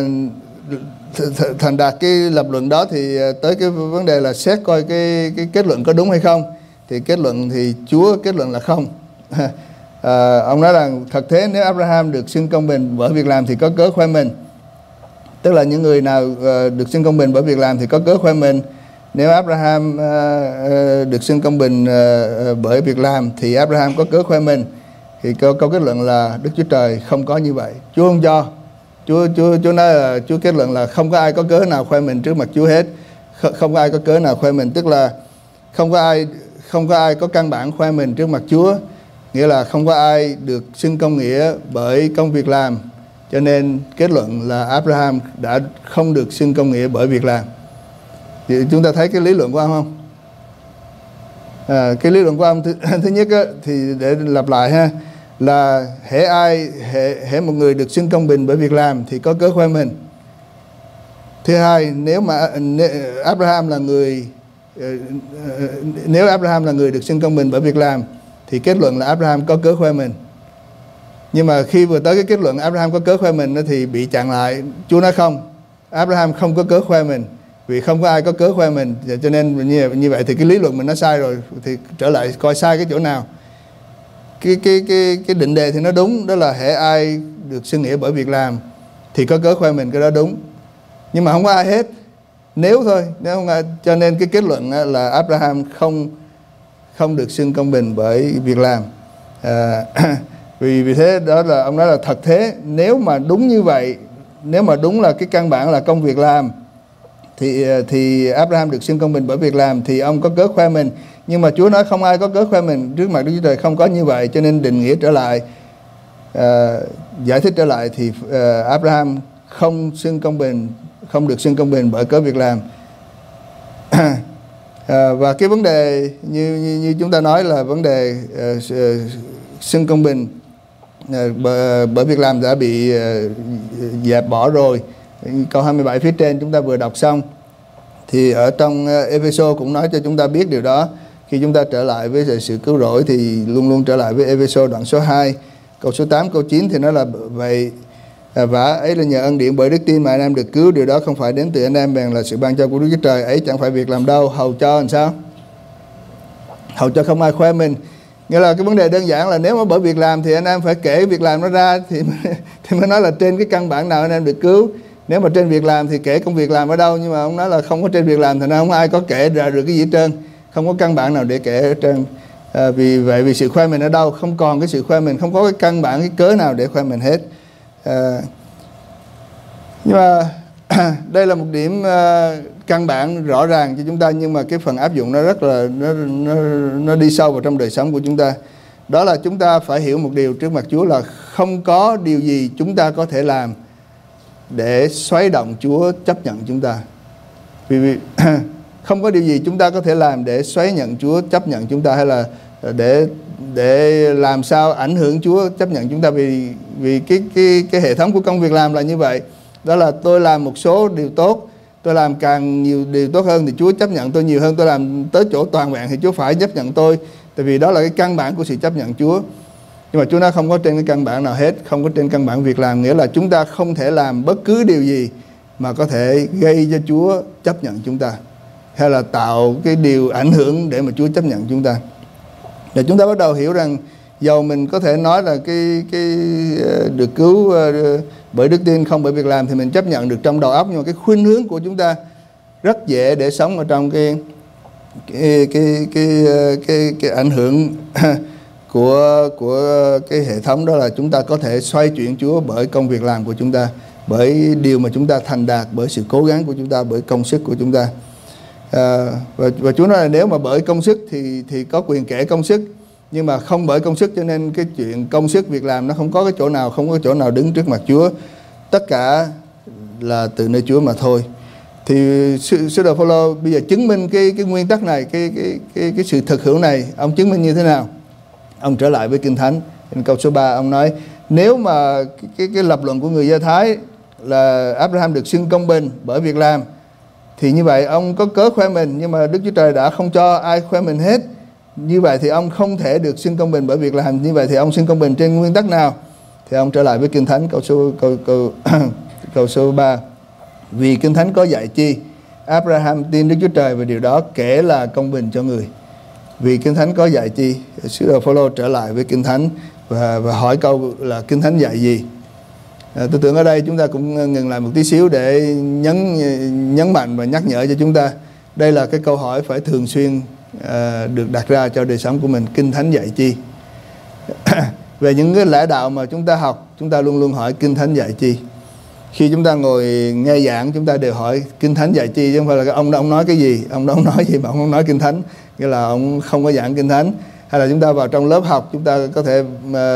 thành đạt cái lập luận đó thì tới cái vấn đề là xét coi cái kết luận có đúng hay không. Thì kết luận thì Chúa kết luận là không. Ông nói rằng thật thế, nếu Abraham được xưng công bình bởi việc làm thì có cớ khoe mình. Tức là những người nào được xưng công bình bởi việc làm thì có cớ khoe mình. Nếu Abraham được xưng công bình bởi việc làm thì Abraham có cớ khoe mình. Thì câu kết luận là Đức Chúa Trời không có như vậy. Chúa không cho. Chúa nói là Chúa kết luận là không có ai có cớ nào khoe mình trước mặt Chúa hết. Không có ai có cớ nào khoe mình, tức là không có ai có căn bản khoe mình trước mặt Chúa. Nghĩa là không có ai được xưng công nghĩa bởi công việc làm. Cho nên kết luận là Abraham đã không được xưng công nghĩa bởi việc làm. Thì chúng ta thấy cái lý luận của ông không? Cái lý luận của ông thứ nhất á, thì để lặp lại ha, là hễ một người được xưng công bình bởi việc làm thì có cớ khoe mình. Thứ hai, nếu Abraham là người được xưng công bình bởi việc làm thì kết luận là Abraham có cớ khoe mình. Nhưng mà khi vừa tới cái kết luận Abraham có cớ khoe mình thì bị chặn lại. Chúa nói không, Abraham không có cớ khoe mình, vì không có ai có cớ khoe mình. Cho nên như vậy thì cái lý luận mình nó sai rồi. Thì trở lại coi sai cái chỗ nào. Cái định đề thì nó đúng, đó là hễ ai được xưng nghĩa bởi việc làm thì có cớ khoe mình, cái đó đúng. Nhưng mà không có ai hết, nếu thôi, nếu không ai. Cho nên cái kết luận là Abraham không được xưng công bình bởi việc làm. Vì thế đó là ông nói là thật thế, nếu mà đúng như vậy, nếu mà đúng là cái căn bản là công việc làm thì Abraham được xưng công bình bởi việc làm thì ông có cớ khoe mình. Nhưng mà Chúa nói không ai có cớ khoe mình trước mặt Đức Chúa Trời, không có như vậy. Cho nên định nghĩa trở lại, giải thích trở lại thì Abraham không xưng công bình, không được xưng công bình bởi cớ việc làm. Và cái vấn đề như chúng ta nói là vấn đề xưng công bình bởi việc làm đã bị dẹp bỏ rồi. Câu 27 phía trên chúng ta vừa đọc xong, thì ở trong Ê-phê-sô cũng nói cho chúng ta biết điều đó. Khi chúng ta trở lại với sự cứu rỗi thì luôn luôn trở lại với Ê-phê-sô đoạn số 2, câu số 8, câu 9 thì nói là vậy và ấy là nhờ ân điển bởi đức tin mà anh em được cứu, điều đó không phải đến từ anh em bèn là sự ban cho của Đức Chúa Trời, ấy chẳng phải việc làm đâu, hầu cho làm sao? Hầu cho không ai khoe mình. Nghĩa là cái vấn đề đơn giản là nếu mà bởi việc làm thì anh em phải kể việc làm nó ra thì mới nói là trên cái căn bản nào anh em được cứu. Nếu mà trên việc làm thì kể công việc làm ở đâu, nhưng mà ông nói là không có trên việc làm thì nó không ai có kể ra được cái gì hết trơn, không có căn bản nào để kể ở trên. Vì vậy vì sự khoe mình ở đâu, không còn cái sự khoe mình, không có cái căn bản, cái cớ nào để khoe mình hết. Nhưng mà đây là một điểm căn bản rõ ràng cho chúng ta, nhưng mà cái phần áp dụng nó rất là nó đi sâu vào trong đời sống của chúng ta. Đó là chúng ta phải hiểu một điều trước mặt Chúa là không có điều gì chúng ta có thể làm để xoáy động Chúa chấp nhận chúng ta. Vì không có điều gì chúng ta có thể làm để xoáy nhận Chúa chấp nhận chúng ta, hay là để làm sao ảnh hưởng Chúa chấp nhận chúng ta. Vì cái hệ thống của công việc làm là như vậy. Đó là tôi làm một số điều tốt, tôi làm càng nhiều điều tốt hơn thì Chúa chấp nhận tôi nhiều hơn. Tôi làm tới chỗ toàn vẹn thì Chúa phải chấp nhận tôi, tại vì đó là cái căn bản của sự chấp nhận Chúa. Nhưng mà Chúa nói không có trên cái căn bản nào hết, không có trên căn bản việc làm. Nghĩa là chúng ta không thể làm bất cứ điều gì mà có thể gây cho Chúa chấp nhận chúng ta, hay là tạo cái điều ảnh hưởng để mà Chúa chấp nhận chúng ta. Để chúng ta bắt đầu hiểu rằng dầu mình có thể nói là cái được cứu bởi đức tin không bởi việc làm thì mình chấp nhận được trong đầu óc, nhưng mà cái khuynh hướng của chúng ta rất dễ để sống ở trong cái ảnh hưởng của cái hệ thống. Đó là chúng ta có thể xoay chuyển Chúa bởi công việc làm của chúng ta, bởi điều mà chúng ta thành đạt, bởi sự cố gắng của chúng ta, bởi công sức của chúng ta. Và Chúa nói là nếu mà bởi công sức thì có quyền kể công sức, nhưng mà không bởi công sức, cho nên cái chuyện công sức việc làm nó không có cái chỗ nào, không có chỗ nào đứng trước mặt Chúa. Tất cả là từ nơi Chúa mà thôi. Thì sứ đồ Phao-lô bây giờ chứng minh cái nguyên tắc này, cái sự thực hữu này, ông chứng minh như thế nào? Ông trở lại với Kinh Thánh. Trên câu số 3 ông nói nếu mà cái lập luận của người Do Thái là Abraham được xưng công bình bởi việc làm thì như vậy ông có cớ khoe mình, nhưng mà Đức Chúa Trời đã không cho ai khoe mình hết. Như vậy thì ông không thể được xưng công bình bởi việc làm. Như vậy thì ông xưng công bình trên nguyên tắc nào? Thì ông trở lại với Kinh Thánh câu số 3. Vì Kinh Thánh có dạy chi? Abraham tin Đức Chúa Trời và điều đó kể là công bình cho người. Vì Kinh Thánh có dạy chi? Sứ đồ Phao-lô trở lại với Kinh Thánh và hỏi câu là Kinh Thánh dạy gì? Tôi tưởng ở đây chúng ta cũng ngừng lại một tí xíu để nhấn mạnh và nhắc nhở cho chúng ta. Đây là cái câu hỏi phải thường xuyên được đặt ra cho đời sống của mình. Kinh Thánh dạy chi? Về những cái lẽ đạo mà chúng ta học, chúng ta luôn luôn hỏi Kinh Thánh dạy chi. Khi chúng ta ngồi nghe giảng, chúng ta đều hỏi Kinh Thánh dạy chi, chứ không phải là ông nói cái gì, ông đó nói gì mà ông không nói Kinh Thánh, nghĩa là ông không có giảng Kinh Thánh. Hay là chúng ta vào trong lớp học, chúng ta có thể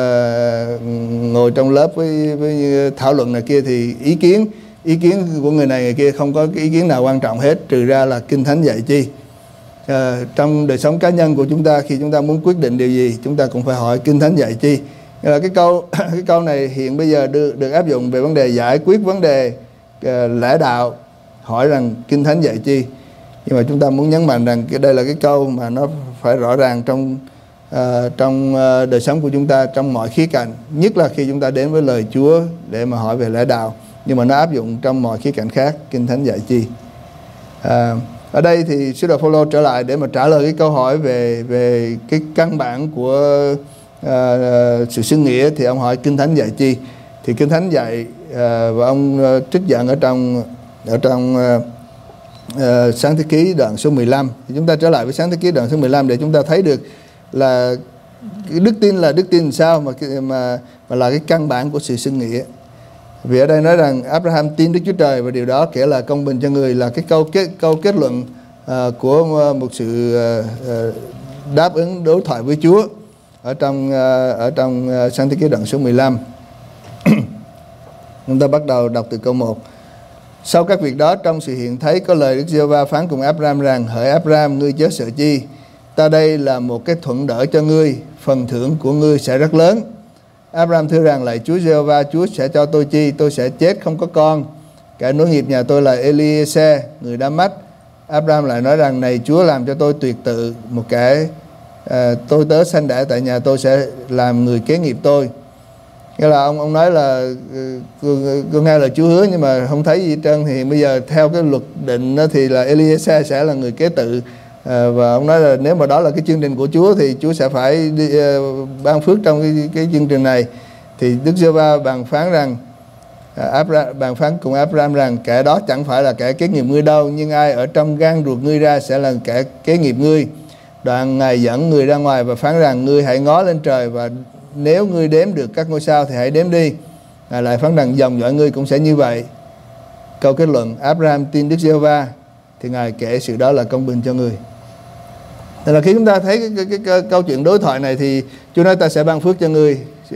ngồi trong lớp với thảo luận này kia, thì ý kiến của người này người kia không có cái ý kiến nào quan trọng hết, trừ ra là Kinh Thánh dạy chi. Trong đời sống cá nhân của chúng ta, khi chúng ta muốn quyết định điều gì, chúng ta cũng phải hỏi Kinh Thánh dạy chi. Là cái câu này hiện bây giờ được áp dụng về vấn đề giải quyết vấn đề lẽ đạo, hỏi rằng Kinh Thánh dạy chi. Nhưng mà chúng ta muốn nhấn mạnh rằng đây là cái câu mà nó phải rõ ràng trong đời sống của chúng ta, trong mọi khía cạnh, nhất là khi chúng ta đến với lời Chúa để mà hỏi về lẽ đạo. Nhưng mà nó áp dụng trong mọi khía cạnh khác. Kinh Thánh dạy chi? Ở đây thì sứ đồ Phao-lô trở lại để mà trả lời cái câu hỏi về cái căn bản của sự xưng nghĩa. Thì ông hỏi Kinh Thánh dạy chi? Thì Kinh Thánh dạy và ông trích dẫn ở trong Sáng thế ký đoạn số 15. Thì chúng ta trở lại với sáng thế ký đoạn số 15 để chúng ta thấy được là cái đức tin là đức tin sao mà là cái căn bản của sự xưng nghĩa. Vì ở đây nói rằng Abraham tin Đức Chúa Trời và điều đó kể là công bình cho người, là cái câu kết luận của một sự đáp ứng đối thoại với Chúa ở trong sáng thế ký đoạn số 15. Chúng ta bắt đầu đọc từ câu 1. Sau các việc đó, trong sự hiện thấy có lời Đức Giê-hô-va phán cùng Abraham rằng: hỡi Abraham, ngươi chớ sợ chi, ta đây là một cái thuận đỡ cho ngươi, phần thưởng của ngươi sẽ rất lớn. Abraham thưa rằng: lạy Chúa Giê-hô-va, Chúa sẽ cho tôi chi? Tôi sẽ chết không có con. Kẻ nối nghiệp nhà tôi là Eliezer người Đa-mách. Abraham lại nói rằng: này Chúa, làm cho tôi tuyệt tự, một kẻ tôi tớ sanh đẻ tại nhà tôi sẽ làm người kế nghiệp tôi. Nghĩa là ông nói là tôi nghe là Chúa hứa nhưng mà không thấy gì hết trơn. Thì bây giờ theo cái luật định đó thì là Eliezer sẽ là người kế tự. Và ông nói là nếu mà đó là cái chương trình của Chúa thì Chúa sẽ phải ban phước trong cái chương trình này. Thì Đức Giê-hô-va bàn phán rằng bàn phán cùng Abraham rằng: kẻ đó chẳng phải là kẻ kế nghiệp ngươi đâu, nhưng ai ở trong gan ruột ngươi ra sẽ là kẻ kế nghiệp ngươi. Đoạn Ngài dẫn người ra ngoài và phán rằng: ngươi hãy ngó lên trời, và nếu ngươi đếm được các ngôi sao thì hãy đếm đi. Ngài lại phán rằng: dòng dõi ngươi cũng sẽ như vậy. Câu kết luận: Abraham tin Đức Giê-hô-va thì Ngài kể sự đó là công bình cho người. Tức là khi chúng ta thấy cái câu chuyện đối thoại này thì Chúa nói ta sẽ ban phước cho ngươi.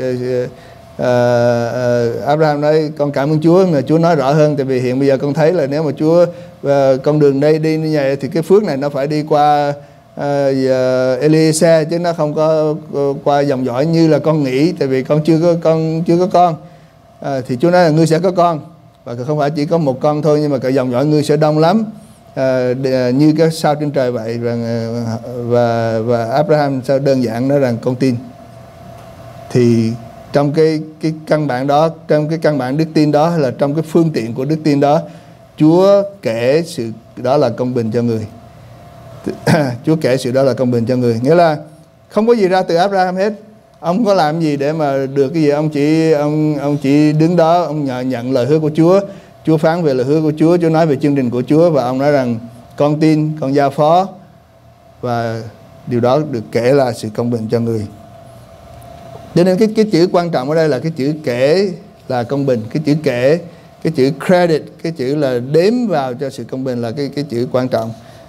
Abraham nói con cảm ơn Chúa, mà Chúa nói rõ hơn, tại vì hiện bây giờ con thấy là nếu mà Chúa con đường đây đi như vậy thì cái phước này nó phải đi qua Eliezer chứ nó không có qua dòng dõi như là con nghĩ, tại vì con chưa có con. Thì Chúa nói là ngươi sẽ có con, và không phải chỉ có một con thôi, nhưng mà cả dòng dõi ngươi sẽ đông lắm, như cái sao trên trời vậy. Và Abraham sao đơn giản nói rằng con tin. Thì trong cái căn bản đó, trong cái căn bản đức tin đó, hay là trong cái phương tiện của đức tin đó, Chúa kể sự đó là công bình cho người. Chúa kể sự đó là công bình cho người, nghĩa là không có gì ra từ Abraham hết. Ông không có làm gì để mà được cái gì. Ông chỉ đứng đó, ông nhận lời hứa của Chúa. Chúa phán về lời hứa của Chúa, Chúa nói về chương trình của Chúa, và ông nói rằng con tin, con giao phó, và điều đó được kể là sự công bình cho người. Cho nên cái chữ quan trọng ở đây là cái chữ kể là công bình. Cái chữ kể, cái chữ credit, cái chữ là đếm vào cho sự công bình là cái chữ quan trọng.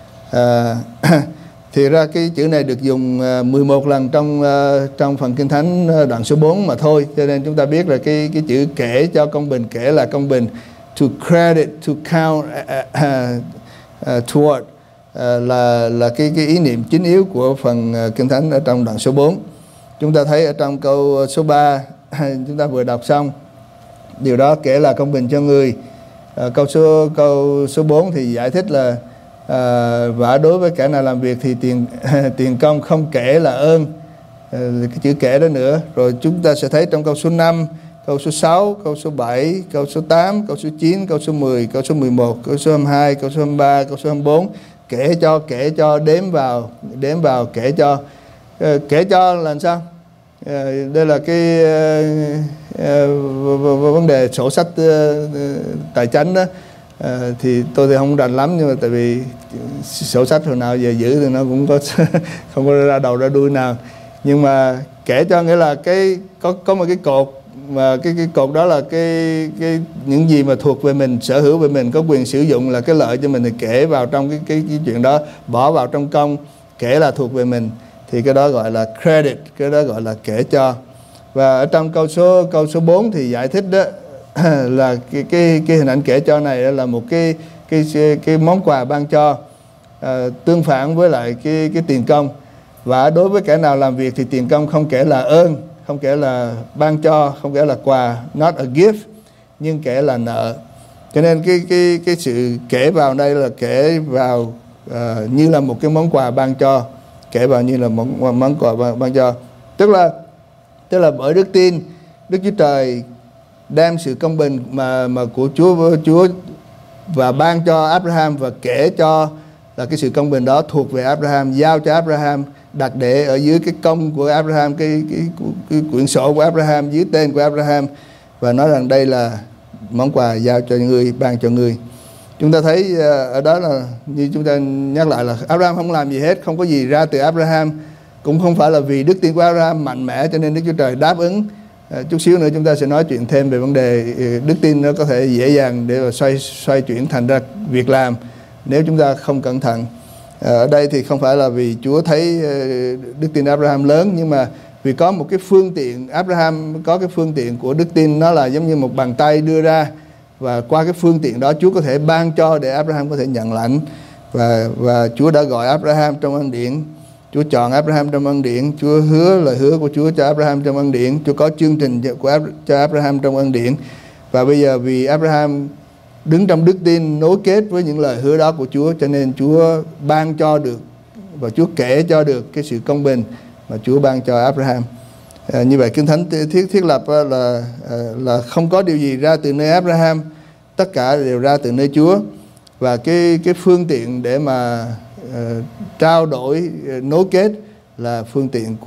Thì ra cái chữ này được dùng 11 lần trong phần Kinh Thánh đoạn số 4 mà thôi. Cho nên chúng ta biết là cái chữ kể cho công bình, kể là công bình, to credit, to count toward, là cái ý niệm chính yếu của phần Kinh Thánh ở trong đoạn số 4. Chúng ta thấy ở trong câu số 3 chúng ta vừa đọc xong, điều đó kể là công bình cho người. Câu số 4 thì giải thích là và đối với kẻ nào làm việc thì tiền công không kể là ơn. Cái chữ kể đó nữa. Rồi chúng ta sẽ thấy trong câu số 5, câu số 6, câu số 7, câu số 8, câu số 9, câu số 10, câu số 11, câu số 22, câu số 23, câu số 24. Kể cho, đếm vào, kể cho là làm sao? Đây là cái vấn đề sổ sách tài chánh đó. Thì tôi thì không rành lắm, nhưng mà tại vì sổ sách hồi nào giờ giữ thì nó cũng có không có ra đầu ra đuôi nào. Nhưng mà kể cho nghĩa là có một cái cột, mà cái cột đó là cái những gì mà thuộc về mình, sở hữu về mình, có quyền sử dụng, là cái lợi cho mình, thì kể vào trong cái chuyện đó, bỏ vào trong công, kể là thuộc về mình, thì cái đó gọi là credit, cái đó gọi là kể cho. Và ở trong câu số 4 thì giải thích đó là cái hình ảnh kể cho này là một cái món quà ban cho, tương phản với lại cái tiền công. Và đối với kẻ nào làm việc thì tiền công không kể là ơn, không kể là ban cho, không kể là quà, not a gift, nhưng kể là nợ. Cho nên cái sự kể vào đây là kể vào như là một cái món quà ban cho, kể vào như là món quà ban cho. Tức là bởi đức tin, Đức Chúa Trời đem sự công bình mà của Chúa và ban cho Abraham, và kể cho là cái sự công bình đó thuộc về Abraham, giao cho Abraham, đặt để ở dưới cái công của Abraham, cái quyển sổ của Abraham, dưới tên của Abraham, và nói rằng đây là món quà giao cho ngươi, ban cho ngươi. Chúng ta thấy ở đó là như chúng ta nhắc lại là Abraham không làm gì hết, không có gì ra từ Abraham, cũng không phải là vì đức tin của Abraham mạnh mẽ cho nên Đức Chúa Trời đáp ứng. Chút xíu nữa chúng ta sẽ nói chuyện thêm về vấn đề đức tin nó có thể dễ dàng để mà xoay chuyển thành ra việc làm nếu chúng ta không cẩn thận. Ở đây thì không phải là vì Chúa thấy đức tin Abraham lớn, nhưng mà vì có một cái phương tiện, Abraham có cái phương tiện của đức tin, nó là giống như một bàn tay đưa ra, và qua cái phương tiện đó Chúa có thể ban cho để Abraham có thể nhận lãnh. Và Chúa đã gọi Abraham trong ân điển, Chúa chọn Abraham trong ân điển, Chúa hứa lời hứa của Chúa cho Abraham trong ân điển, Chúa có chương trình cho Abraham trong ân điển. Và bây giờ vì Abraham đứng trong đức tin nối kết với những lời hứa đó của Chúa, cho nên Chúa ban cho được và Chúa kể cho được cái sự công bình mà Chúa ban cho Abraham. Như vậy Kinh Thánh thiết lập là không có điều gì ra từ nơi Abraham, tất cả đều ra từ nơi Chúa. Và cái phương tiện để mà trao đổi nối kết là phương tiện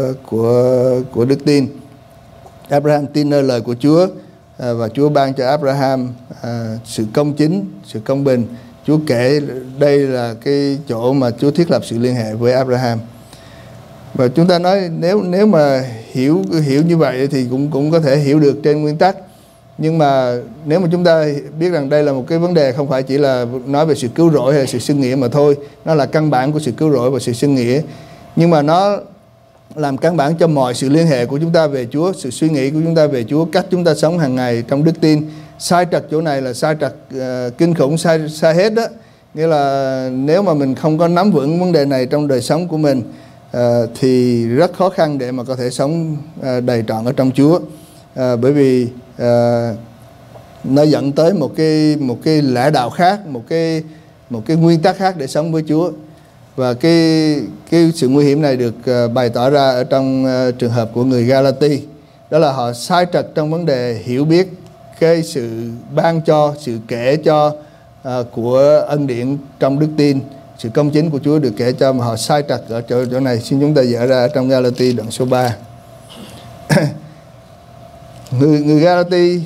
của đức tin. Abraham tin nơi lời của Chúa, và Chúa ban cho Abraham sự công chính, sự công bình. Chúa kể đây là cái chỗ mà Chúa thiết lập sự liên hệ với Abraham. Và chúng ta nói nếu mà hiểu như vậy thì cũng có thể hiểu được trên nguyên tắc. Nhưng mà nếu mà chúng ta biết rằng đây là một cái vấn đề không phải chỉ là nói về sự cứu rỗi hay sự xưng nghĩa mà thôi, nó là căn bản của sự cứu rỗi và sự xưng nghĩa, nhưng mà nó làm căn bản cho mọi sự liên hệ của chúng ta về Chúa, sự suy nghĩ của chúng ta về Chúa, cách chúng ta sống hàng ngày trong đức tin. Sai trật chỗ này là sai trật kinh khủng, sai hết đó. Nghĩa là nếu mà mình không có nắm vững vấn đề này trong đời sống của mình thì rất khó khăn để mà có thể sống đầy trọn ở trong Chúa. Bởi vì nó dẫn tới một cái lẽ đạo khác, một cái nguyên tắc khác để sống với Chúa. Và cái sự nguy hiểm này được bày tỏ ra ở trong trường hợp của người Galati. Đó là họ sai trật trong vấn đề hiểu biết cái sự ban cho, sự kể cho của ân điển trong đức tin, sự công chính của Chúa được kể cho, mà họ sai trật ở chỗ này. Xin chúng ta dở ra ở trong Galati đoạn số 3. Người Galati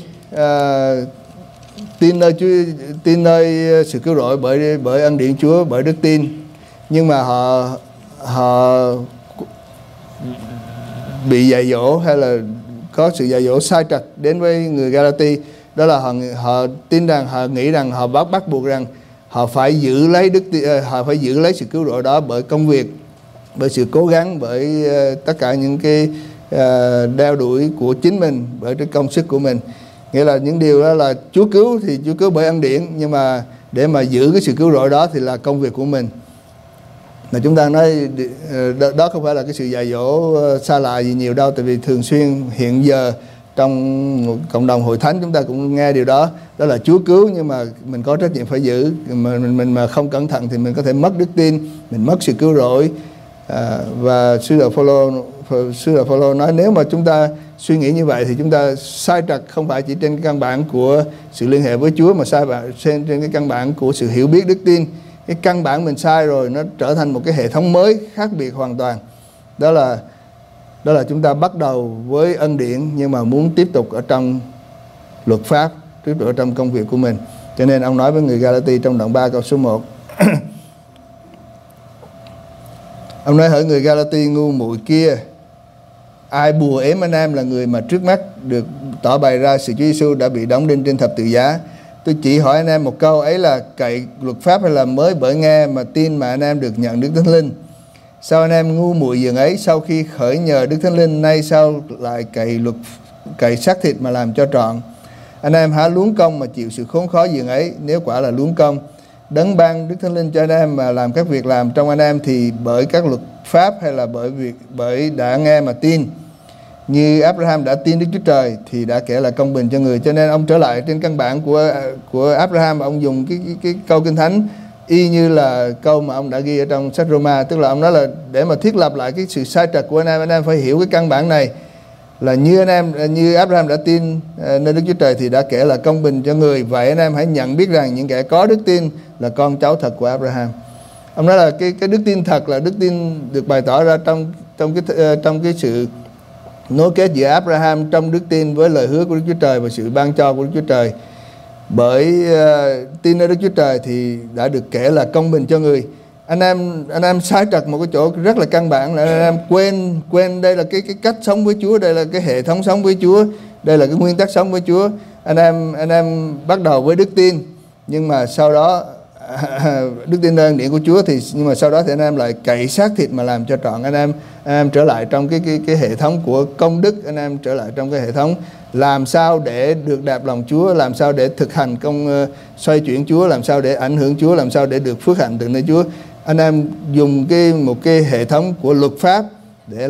tin nơi sự cứu rỗi bởi ân điển Chúa, bởi đức tin, nhưng mà họ bị dạy dỗ hay là có sự dạy dỗ sai trật đến với người Galati. Đó là họ tin rằng, họ nghĩ rằng, họ bắt buộc rằng họ phải giữ lấy họ phải giữ lấy sự cứu rỗi đó bởi công việc, bởi sự cố gắng, bởi tất cả những cái đeo đuổi của chính mình, bởi cái công sức của mình. Nghĩa là những điều đó là Chúa cứu thì Chúa cứu bởi ân điển, nhưng mà để mà giữ cái sự cứu rỗi đó thì là công việc của mình. Mà chúng ta nói đó không phải là cái sự dạy dỗ xa lạ gì nhiều đâu, tại vì thường xuyên hiện giờ trong một cộng đồng hội thánh chúng ta cũng nghe điều đó. Đó là Chúa cứu nhưng mà mình có trách nhiệm phải giữ. Mình mà không cẩn thận thì mình có thể mất đức tin, mình mất sự cứu rỗi. Và sư đạo Phaolô nói nếu mà chúng ta suy nghĩ như vậy thì chúng ta sai trật không phải chỉ trên căn bản của sự liên hệ với Chúa, mà sai trên cái căn bản của sự hiểu biết đức tin. Cái căn bản mình sai rồi, nó trở thành một cái hệ thống mới khác biệt hoàn toàn. Đó là chúng ta bắt đầu với ân điển nhưng mà muốn tiếp tục ở trong luật pháp, tiếp tục ở trong công việc của mình. Cho nên ông nói với người Galati trong đoạn 3 câu số 1. Ông nói: hỡi người Galati ngu muội kia, ai bùa ếm anh em là người mà trước mắt được tỏ bày ra sự Chúa Giêsu đã bị đóng đinh trên thập tự giá. Tôi chỉ hỏi anh em một câu, ấy là cậy luật pháp hay là mới bởi nghe mà tin mà anh em được nhận Đức Thánh Linh? Sao anh em ngu muội dường ấy, sau khi khởi nhờ Đức Thánh Linh, nay sao lại cậy xác thịt mà làm cho trọn? Anh em há luống công mà chịu sự khốn khó dường ấy? Nếu quả là luống công, Đấng ban Đức Thánh Linh cho anh em mà làm các việc làm trong anh em thì bởi các luật pháp hay là bởi đã nghe mà tin? Như Abraham đã tin Đức Chúa Trời thì đã kể là công bình cho người. Cho nên ông trở lại trên căn bản của Abraham, ông dùng cái câu Kinh Thánh y như là câu mà ông đã ghi ở trong sách Roma. Tức là ông nói là để mà thiết lập lại cái sự sai trật của anh em phải hiểu cái căn bản này là như Abraham đã tin nơi Đức Chúa Trời thì đã kể là công bình cho người. Vậy anh em hãy nhận biết rằng những kẻ có đức tin là con cháu thật của Abraham. Ông nói là cái đức tin thật là đức tin được bày tỏ ra trong cái sự nối kết giữa Abraham trong đức tin với lời hứa của Đức Chúa Trời và sự ban cho của Đức Chúa Trời. bởi tin ở Đức Chúa Trời thì đã được kể là công bình cho người. Anh em sai trật một cái chỗ rất là căn bản là anh em quên đây là cái cách sống với Chúa, đây là cái hệ thống sống với Chúa, đây là cái nguyên tắc sống với Chúa. Anh em bắt đầu với đức tin, nhưng mà sau đó đức tin ơn điển của Chúa nhưng mà sau đó thì anh em lại cậy xác thịt mà làm cho trọn. Anh em trở lại trong cái hệ thống của công đức, anh em trở lại trong cái hệ thống làm sao để được đẹp lòng Chúa, làm sao để thực hành công xoay chuyển Chúa, làm sao để ảnh hưởng Chúa, làm sao để được phước hạnh từ nơi Chúa. Anh em dùng một cái hệ thống của luật pháp để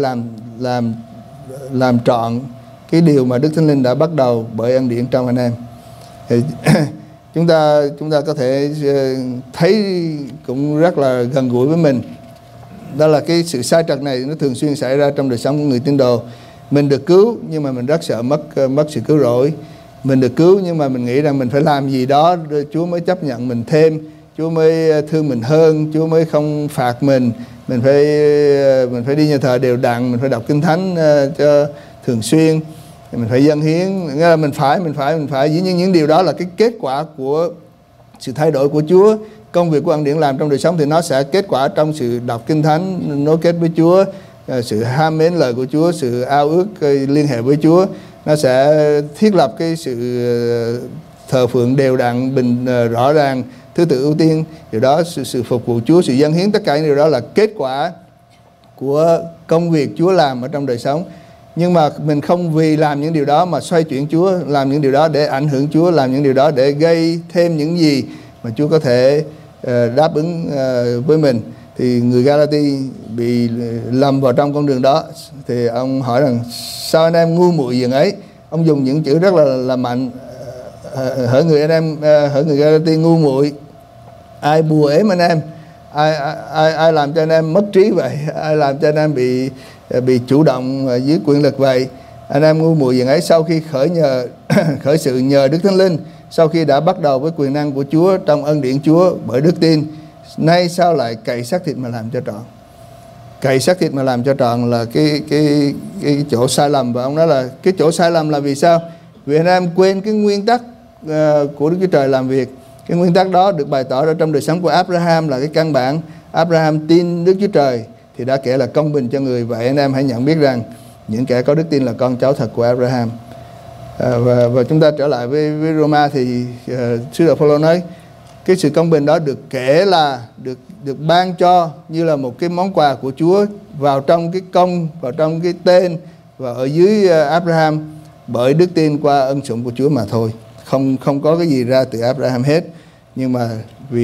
làm trọn cái điều mà Đức Thánh Linh đã bắt đầu bởi ân điển trong anh em. Thì chúng ta có thể thấy cũng rất là gần gũi với mình. Đó là cái sự sai trật này nó thường xuyên xảy ra trong đời sống của người tín đồ. Mình được cứu nhưng mà mình rất sợ mất sự cứu rỗi. Mình được cứu nhưng mà mình nghĩ rằng mình phải làm gì đó Chúa mới chấp nhận mình thêm, Chúa mới thương mình hơn, Chúa mới không phạt mình. Mình phải đi nhà thờ đều đặn, mình phải đọc Kinh Thánh cho thường xuyên, mình phải dâng hiến, nghĩa là mình phải. Dĩ nhiên những điều đó là cái kết quả của sự thay đổi của Chúa. Công việc của ân điển làm trong đời sống thì nó sẽ kết quả trong sự đọc Kinh Thánh, nối kết với Chúa, sự ham mến lời của Chúa, sự ao ước liên hệ với Chúa. Nó sẽ thiết lập cái sự thờ phượng đều đặn, rõ ràng, thứ tự ưu tiên. Điều đó sự phục vụ Chúa, sự dâng hiến, tất cả những điều đó là kết quả của công việc Chúa làm ở trong đời sống. Nhưng mà mình không vì làm những điều đó mà xoay chuyển Chúa, làm những điều đó để ảnh hưởng Chúa, làm những điều đó để gây thêm những gì mà Chúa có thể đáp ứng với mình. Thì người Galati bị lầm vào trong con đường đó. Thì ông hỏi rằng sao anh em ngu muội dường ấy. Ông dùng những chữ rất là mạnh. Hỡi người Galati ngu muội, ai bùa ếm anh em, ai làm cho anh em mất trí vậy, ai làm cho anh em bị chủ động dưới quyền lực vậy. Anh em ngu muội dường ấy, sau khi khởi sự nhờ Đức Thánh Linh, sau khi đã bắt đầu với quyền năng của Chúa trong ân điển Chúa bởi đức tin, nay sao lại cậy xác thịt mà làm cho trọn. Cậy xác thịt mà làm cho trọn là cái chỗ sai lầm. Và ông nói là cái chỗ sai lầm là vì sao? Vì anh em quên cái nguyên tắc của Đức Chúa Trời làm việc. Cái nguyên tắc đó được bày tỏ ra trong đời sống của Abraham là cái căn bản. Abraham tin Đức Chúa Trời thì đã kể là công bình cho người. Vậy anh em hãy nhận biết rằng những kẻ có đức tin là con cháu thật của Abraham. Và chúng ta trở lại với Roma thì sứ đồ Phaolô nói cái sự công bình đó được kể là được ban cho như là một cái món quà của Chúa vào trong cái công, vào trong cái tên và ở dưới Abraham bởi đức tin qua ân sủng của Chúa mà thôi. Không có cái gì ra từ Abraham hết, nhưng mà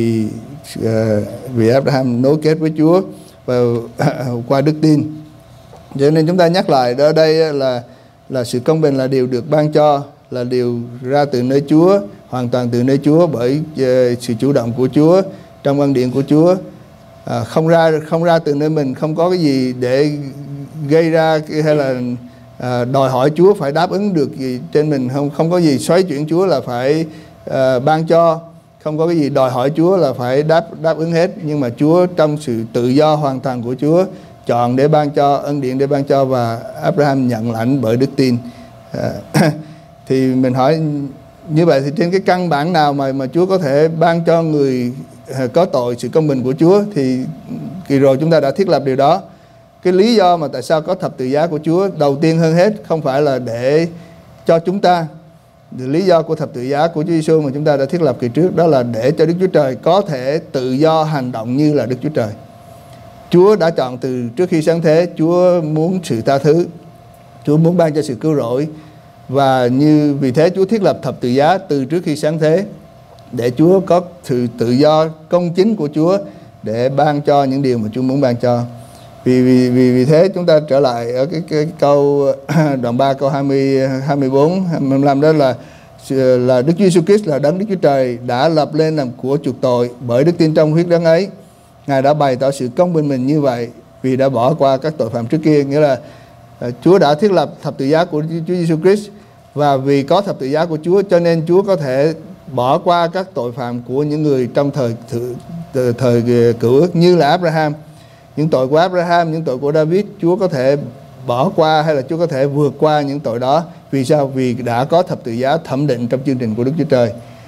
vì Abraham nối kết với Chúa và qua đức tin. Cho nên chúng ta nhắc lại ở đây là sự công bình là điều được ban cho, là điều ra từ nơi Chúa, hoàn toàn từ nơi Chúa bởi sự chủ động của Chúa trong ân điển của Chúa. Không ra từ nơi mình, không có cái gì để gây ra hay là đòi hỏi Chúa phải đáp ứng được gì trên mình. Không có gì xoáy chuyển Chúa là phải ban cho, không có cái gì đòi hỏi Chúa là phải đáp ứng hết. Nhưng mà Chúa trong sự tự do hoàn toàn của Chúa chọn để ban cho, ân điển để ban cho, và Abraham nhận lãnh bởi đức tin. Thì mình hỏi như vậy thì trên cái căn bản nào mà Chúa có thể ban cho người có tội sự công bình của Chúa? Thì kỳ rồi chúng ta đã thiết lập điều đó. Cái lý do mà tại sao có thập tự giá của Chúa đầu tiên hơn hết không phải là để cho chúng ta. Lý do của thập tự giá của Chúa Giêsu mà chúng ta đã thiết lập kỳ trước đó là để cho Đức Chúa Trời có thể tự do hành động như là Đức Chúa Trời. Chúa đã chọn từ trước khi sáng thế, Chúa muốn sự tha thứ, Chúa muốn ban cho sự cứu rỗi. Và vì thế Chúa thiết lập thập tự giá từ trước khi sáng thế để Chúa có sự tự do công chính của Chúa để ban cho những điều mà Chúa muốn ban cho. Vì thế chúng ta trở lại ở cái câu đoạn 3 câu 24 25 đó là Đức Chúa Giêsu Christ là đấng Đức Chúa Trời đã lập lên làm của chuộc tội bởi đức tin trong huyết đấng ấy. Ngài đã bày tỏ sự công bình mình như vậy vì đã bỏ qua các tội phạm trước kia. Nghĩa là Chúa đã thiết lập thập tự giá của Chúa Giêsu Christ, và vì có thập tự giá của Chúa cho nên Chúa có thể bỏ qua các tội phạm của những người trong thời cựu ước như là Abraham. Những tội của Abraham, những tội của David, Chúa có thể bỏ qua hay là Chúa có thể vượt qua những tội đó. Vì sao? Vì đã có thập tự giá thẩm định trong chương trình của Đức Chúa Trời.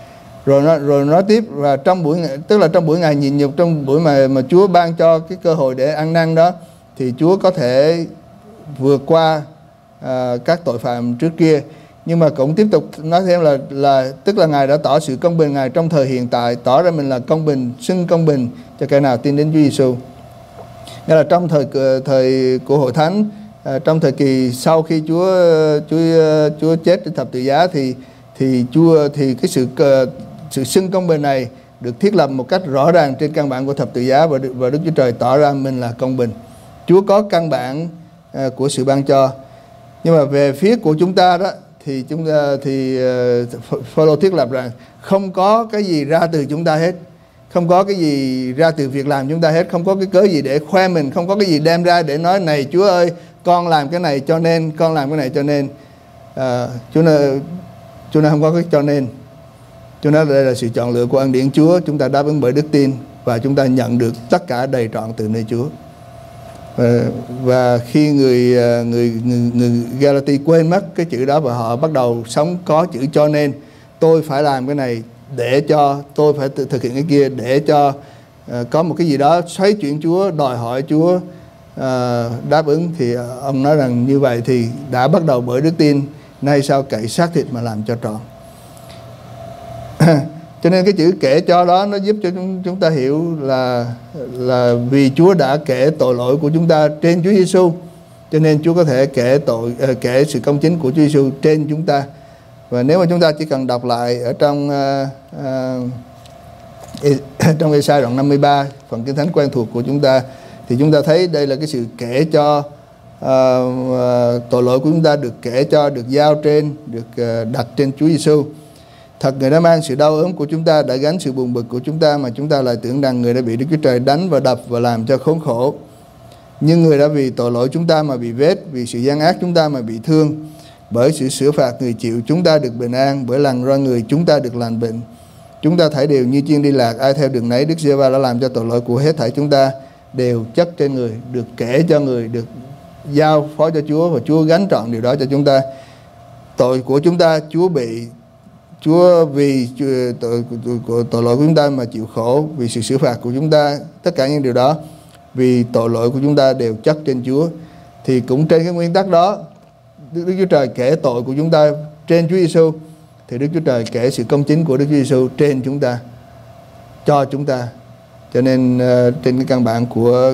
Rồi nói tiếp, và trong buổi tức là trong buổi ngày nhịn nhục, trong buổi mà Chúa ban cho cái cơ hội để ăn năn đó, thì Chúa có thể vượt qua các tội phạm trước kia. Nhưng mà cũng tiếp tục nói thêm là tức là Ngài đã tỏ sự công bình Ngài trong thời hiện tại, tỏ ra mình là công bình, xưng công bình cho kẻ nào tin đến Chúa Giêsu. Nghĩa là trong thời của Hội Thánh, trong thời kỳ sau khi Chúa chết trên thập tự giá, thì cái sự xưng công bình này được thiết lập một cách rõ ràng trên căn bản của thập tự giá, và Đức Chúa Trời tỏ ra mình là công bình. Chúa có căn bản của sự ban cho. Nhưng mà về phía của chúng ta đó, thì Phaolô thiết lập rằng không có cái gì ra từ chúng ta hết, không có cái gì ra từ việc làm chúng ta hết, không có cái cớ gì để khoe mình, không có cái gì đem ra để nói này Chúa ơi, con làm cái này cho nên, con làm cái này cho nên. Chúa nói không có cái cho nên. Chúa nói đây là sự chọn lựa của ân điển Chúa, chúng ta đáp ứng bởi đức tin và chúng ta nhận được tất cả đầy trọn từ nơi Chúa. Và khi người Galati quên mất cái chữ đó và họ bắt đầu sống có chữ cho nên, tôi phải làm cái này để cho, tôi phải thực hiện cái kia để cho có một cái gì đó xoáy chuyển Chúa, đòi hỏi Chúa đáp ứng, thì ông nói rằng như vậy thì đã bắt đầu bởi đức tin, nay sau cậy xác thịt mà làm cho trọn. Cho nên cái chữ kể cho đó nó giúp cho chúng ta hiểu là vì Chúa đã kể tội lỗi của chúng ta trên Chúa Giêsu, cho nên Chúa có thể kể sự công chính của Chúa Giêsu trên chúng ta. Và nếu mà chúng ta chỉ cần đọc lại ở trong Ê-sai đoạn 53, phần Kinh Thánh quen thuộc của chúng ta, thì chúng ta thấy đây là cái sự kể cho tội lỗi của chúng ta được kể cho, được giao trên, được đặt trên Chúa Giêsu. Thật Người đã mang sự đau ốm của chúng ta, đã gánh sự buồn bực của chúng ta, mà chúng ta lại tưởng rằng Người đã bị Đức Chúa Trời đánh và đập và làm cho khốn khổ. Nhưng Người đã vì tội lỗi chúng ta mà bị vết, vì sự gian ác chúng ta mà bị thương. Bởi sự sửa phạt Người chịu, chúng ta được bình an, bởi lần roi Người chúng ta được lành bệnh. Chúng ta thảy đều như chiên đi lạc, ai theo đường nấy. Đức Giê-hô-va đã làm cho tội lỗi của hết thảy chúng ta đều chất trên Người, được kể cho Người, được giao phó cho Chúa, và Chúa gánh trọn điều đó cho chúng ta. Tội của chúng ta Chúa vì tội lỗi của chúng ta mà chịu khổ, vì sự xử phạt của chúng ta, tất cả những điều đó vì tội lỗi của chúng ta đều chất trên Chúa. Thì cũng trên cái nguyên tắc đó, Đức Chúa Trời kể tội của chúng ta trên Chúa Giêsu, thì Đức Chúa Trời kể sự công chính của Đức Chúa Giêsu trên chúng ta, cho chúng ta. Cho nên trên cái căn bản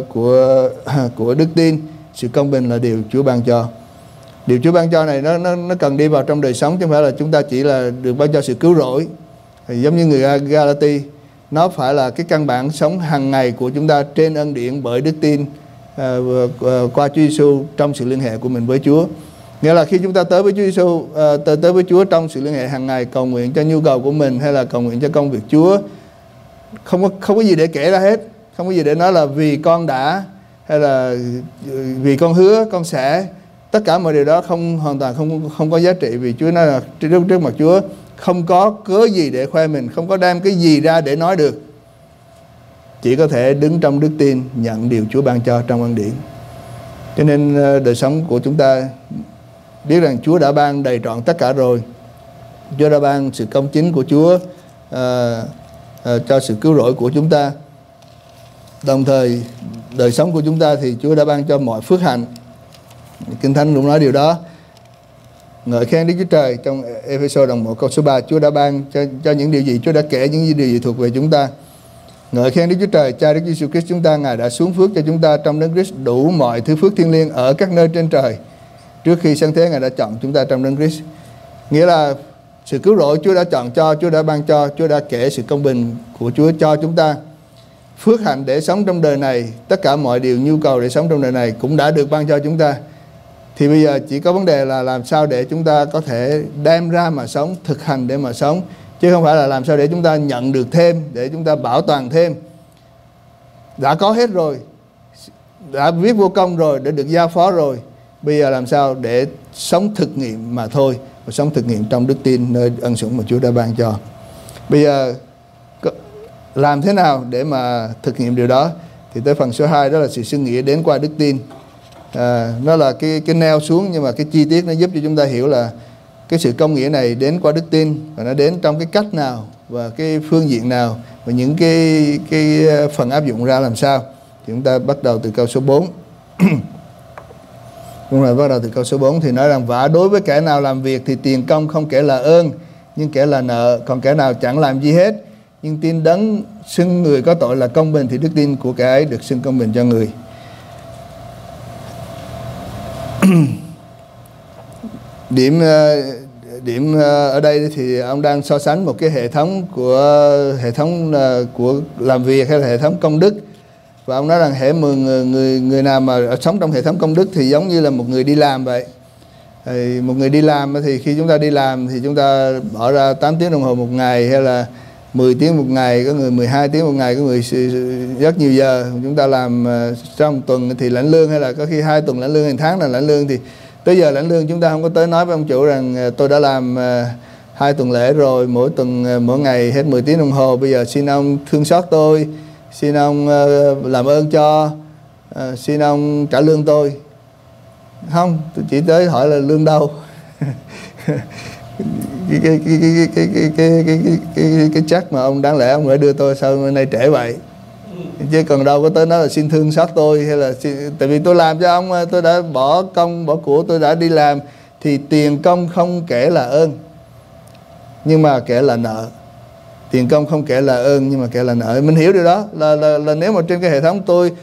của đức tin, sự công bình là điều Chúa ban cho. Điều Chúa ban cho này nó cần đi vào trong đời sống, chứ không phải là chúng ta chỉ là được ban cho sự cứu rỗi. Thì giống như người Galati, nó phải là cái căn bản sống hàng ngày của chúng ta trên ân điển bởi đức tin qua Chúa Giêsu trong sự liên hệ của mình với Chúa. Nghĩa là khi chúng ta tới với Chúa Giêsu, tới với Chúa trong sự liên hệ hàng ngày, cầu nguyện cho nhu cầu của mình hay là cầu nguyện cho công việc Chúa, không có gì để kể ra hết, không có gì để nói là vì con đã, hay là vì con hứa con sẽ. Tất cả mọi điều đó hoàn toàn không có giá trị, vì Chúa nói là trước mặt Chúa không có cớ gì để khoe mình, không có đem cái gì ra để nói được. Chỉ có thể đứng trong đức tin, nhận điều Chúa ban cho trong ân điển. Cho nên đời sống của chúng ta biết rằng Chúa đã ban đầy trọn tất cả rồi. Chúa đã ban sự công chính của Chúa cho sự cứu rỗi của chúng ta. Đồng thời đời sống của chúng ta thì Chúa đã ban cho mọi phước hạnh. Kinh Thánh cũng nói điều đó. Ngợi khen Đức Chúa Trời trong Ê-phê-sô đoạn 1 câu số 3, Chúa đã ban cho những điều gì, Chúa đã kể những điều gì thuộc về chúng ta. Ngợi khen Đức Chúa Trời, Cha Đức Giêsu Christ chúng ta, Ngài đã xuống phước cho chúng ta trong Đấng Christ đủ mọi thứ phước thiêng liêng ở các nơi trên trời. Trước khi sáng thế, Ngài đã chọn chúng ta trong Đấng Christ. Nghĩa là sự cứu rỗi Chúa đã chọn cho, Chúa đã ban cho, Chúa đã kể sự công bình của Chúa cho chúng ta. Phước hạnh để sống trong đời này, tất cả mọi điều nhu cầu để sống trong đời này cũng đã được ban cho chúng ta. Thì bây giờ chỉ có vấn đề là làm sao để chúng ta có thể đem ra mà sống, thực hành để mà sống, chứ không phải là làm sao để chúng ta nhận được thêm, để chúng ta bảo toàn thêm. Đã có hết rồi, đã viết vô công rồi, đã được giao phó rồi. Bây giờ làm sao để sống thực nghiệm mà thôi, và sống thực nghiệm trong đức tin nơi ân sủng mà Chúa đã ban cho. Bây giờ làm thế nào để mà thực nghiệm điều đó? Thì tới phần số 2, đó là sự xưng nghĩa đến qua đức tin. Nó là cái neo xuống, nhưng mà cái chi tiết nó giúp cho chúng ta hiểu là cái sự công nghĩa này đến qua đức tin, và nó đến trong cái cách nào và cái phương diện nào và những cái phần áp dụng ra làm sao. Thì chúng ta bắt đầu từ câu số 4. Chúng ta bắt đầu từ câu số 4 thì nói rằng: và đối với kẻ nào làm việc thì tiền công không kể là ơn, nhưng kể là nợ. Còn kẻ nào chẳng làm gì hết, nhưng tin đấng xưng người có tội là công bình, thì đức tin của kẻ ấy được xưng công bình cho người. Điểm ở đây thì ông đang so sánh một cái hệ thống của làm việc hay là hệ thống công đức, và ông nói rằng hễ người nào mà sống trong hệ thống công đức thì giống như là một người đi làm vậy. Thì một người đi làm thì khi chúng ta đi làm thì chúng ta bỏ ra 8 tiếng đồng hồ một ngày, hay là 10 tiếng một ngày, có người 12 tiếng một ngày, có người rất nhiều giờ. Chúng ta làm trong tuần thì lãnh lương, hay là có khi 2 tuần lãnh lương, 1 tháng là lãnh lương. Thì tới giờ lãnh lương chúng ta không có tới nói với ông chủ rằng tôi đã làm 2 tuần lễ rồi, mỗi ngày hết 10 tiếng đồng hồ, bây giờ xin ông thương xót tôi, xin ông làm ơn cho, xin ông trả lương tôi. Không, tôi chỉ tới hỏi là lương đâu. Cái check mà ông đáng lẽ ông phải đưa tôi sao hôm nay trễ vậy, chứ còn đâu có tới nói là xin thương xót tôi, hay là tại vì tôi làm cho ông, tôi đã bỏ công bỏ của, tôi đã đi làm, thì tiền công không kể là ơn nhưng mà kể là nợ. Tiền công không kể là ơn nhưng mà kể là nợ. Mình hiểu điều đó là nếu mà trên cái hệ thống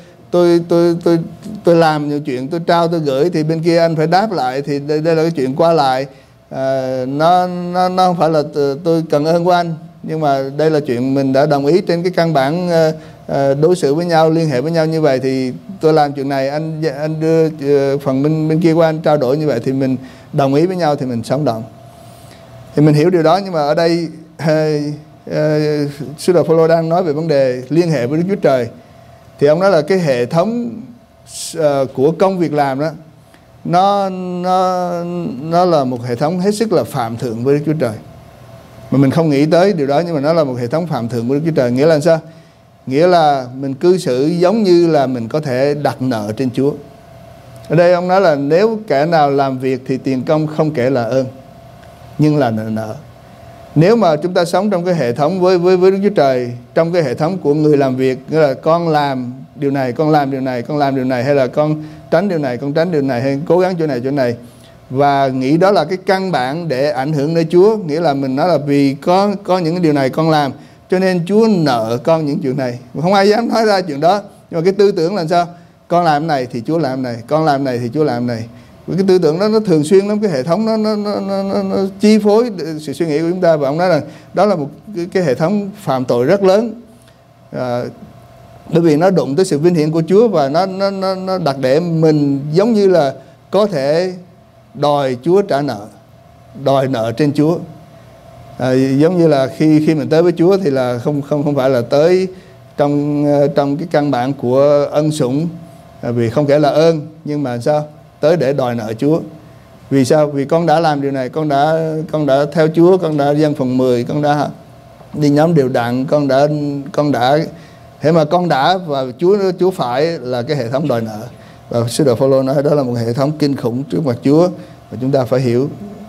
tôi làm nhiều chuyện, tôi trao tôi gửi, thì bên kia anh phải đáp lại, thì đây là cái chuyện qua lại. Nó không phải là tôi cần ơn của anh, nhưng mà đây là chuyện mình đã đồng ý trên cái căn bản đối xử với nhau, liên hệ với nhau như vậy. Thì tôi làm chuyện này, anh đưa phần bên kia của anh trao đổi như vậy, thì mình đồng ý với nhau thì mình sống động. Thì mình hiểu điều đó. Nhưng mà ở đây Sư Đồ Phaolô đang nói về vấn đề liên hệ với Đức Chúa Trời. Thì ông nói là cái hệ thống của công việc làm đó, nó là một hệ thống hết sức là phạm thượng với Đức Chúa Trời. Mà mình không nghĩ tới điều đó, nhưng mà nó là một hệ thống phạm thượng với Đức Chúa Trời. Nghĩa là sao? Nghĩa là mình cư xử giống như là mình có thể đặt nợ trên Chúa. Ở đây ông nói là nếu kẻ nào làm việc thì tiền công không kể là ơn, nhưng là nợ. Nếu mà chúng ta sống trong cái hệ thống với Đức Chúa Trời, trong cái hệ thống của người làm việc, nghĩa là con làm điều này, con làm điều này, con làm điều này, hay là con tránh điều này, con tránh điều này, hay cố gắng chỗ này, và nghĩ đó là cái căn bản để ảnh hưởng đến Chúa. Nghĩa là mình nói là vì có những cái điều này con làm, cho nên Chúa nợ con những chuyện này. Không ai dám nói ra chuyện đó, nhưng mà cái tư tưởng là sao? Con làm cái này thì Chúa làm cái này, con làm cái này thì Chúa làm cái này. Cái tư tưởng đó nó thường xuyên lắm, cái hệ thống nó chi phối sự suy nghĩ của chúng ta. Và ông nói rằng đó là một cái hệ thống phạm tội rất lớn, bởi vì nó đụng tới sự vinh hiển của Chúa, và nó đặt để mình giống như là có thể đòi Chúa trả nợ, đòi nợ trên Chúa. Giống như là khi mình tới với Chúa thì là không phải là tới trong cái căn bản của ân sủng, vì không kể là ơn, nhưng mà sao? Tới để đòi nợ Chúa. Vì sao? Vì con đã làm điều này, con đã theo Chúa, con đã dâng phần 10, con đã đi nhóm đều đặn, con đã thế mà con đã, và Chúa phải là cái hệ thống đòi nợ. Và Sư Đồ Phaolô nói đó là một hệ thống kinh khủng trước mặt Chúa, và chúng ta phải hiểu.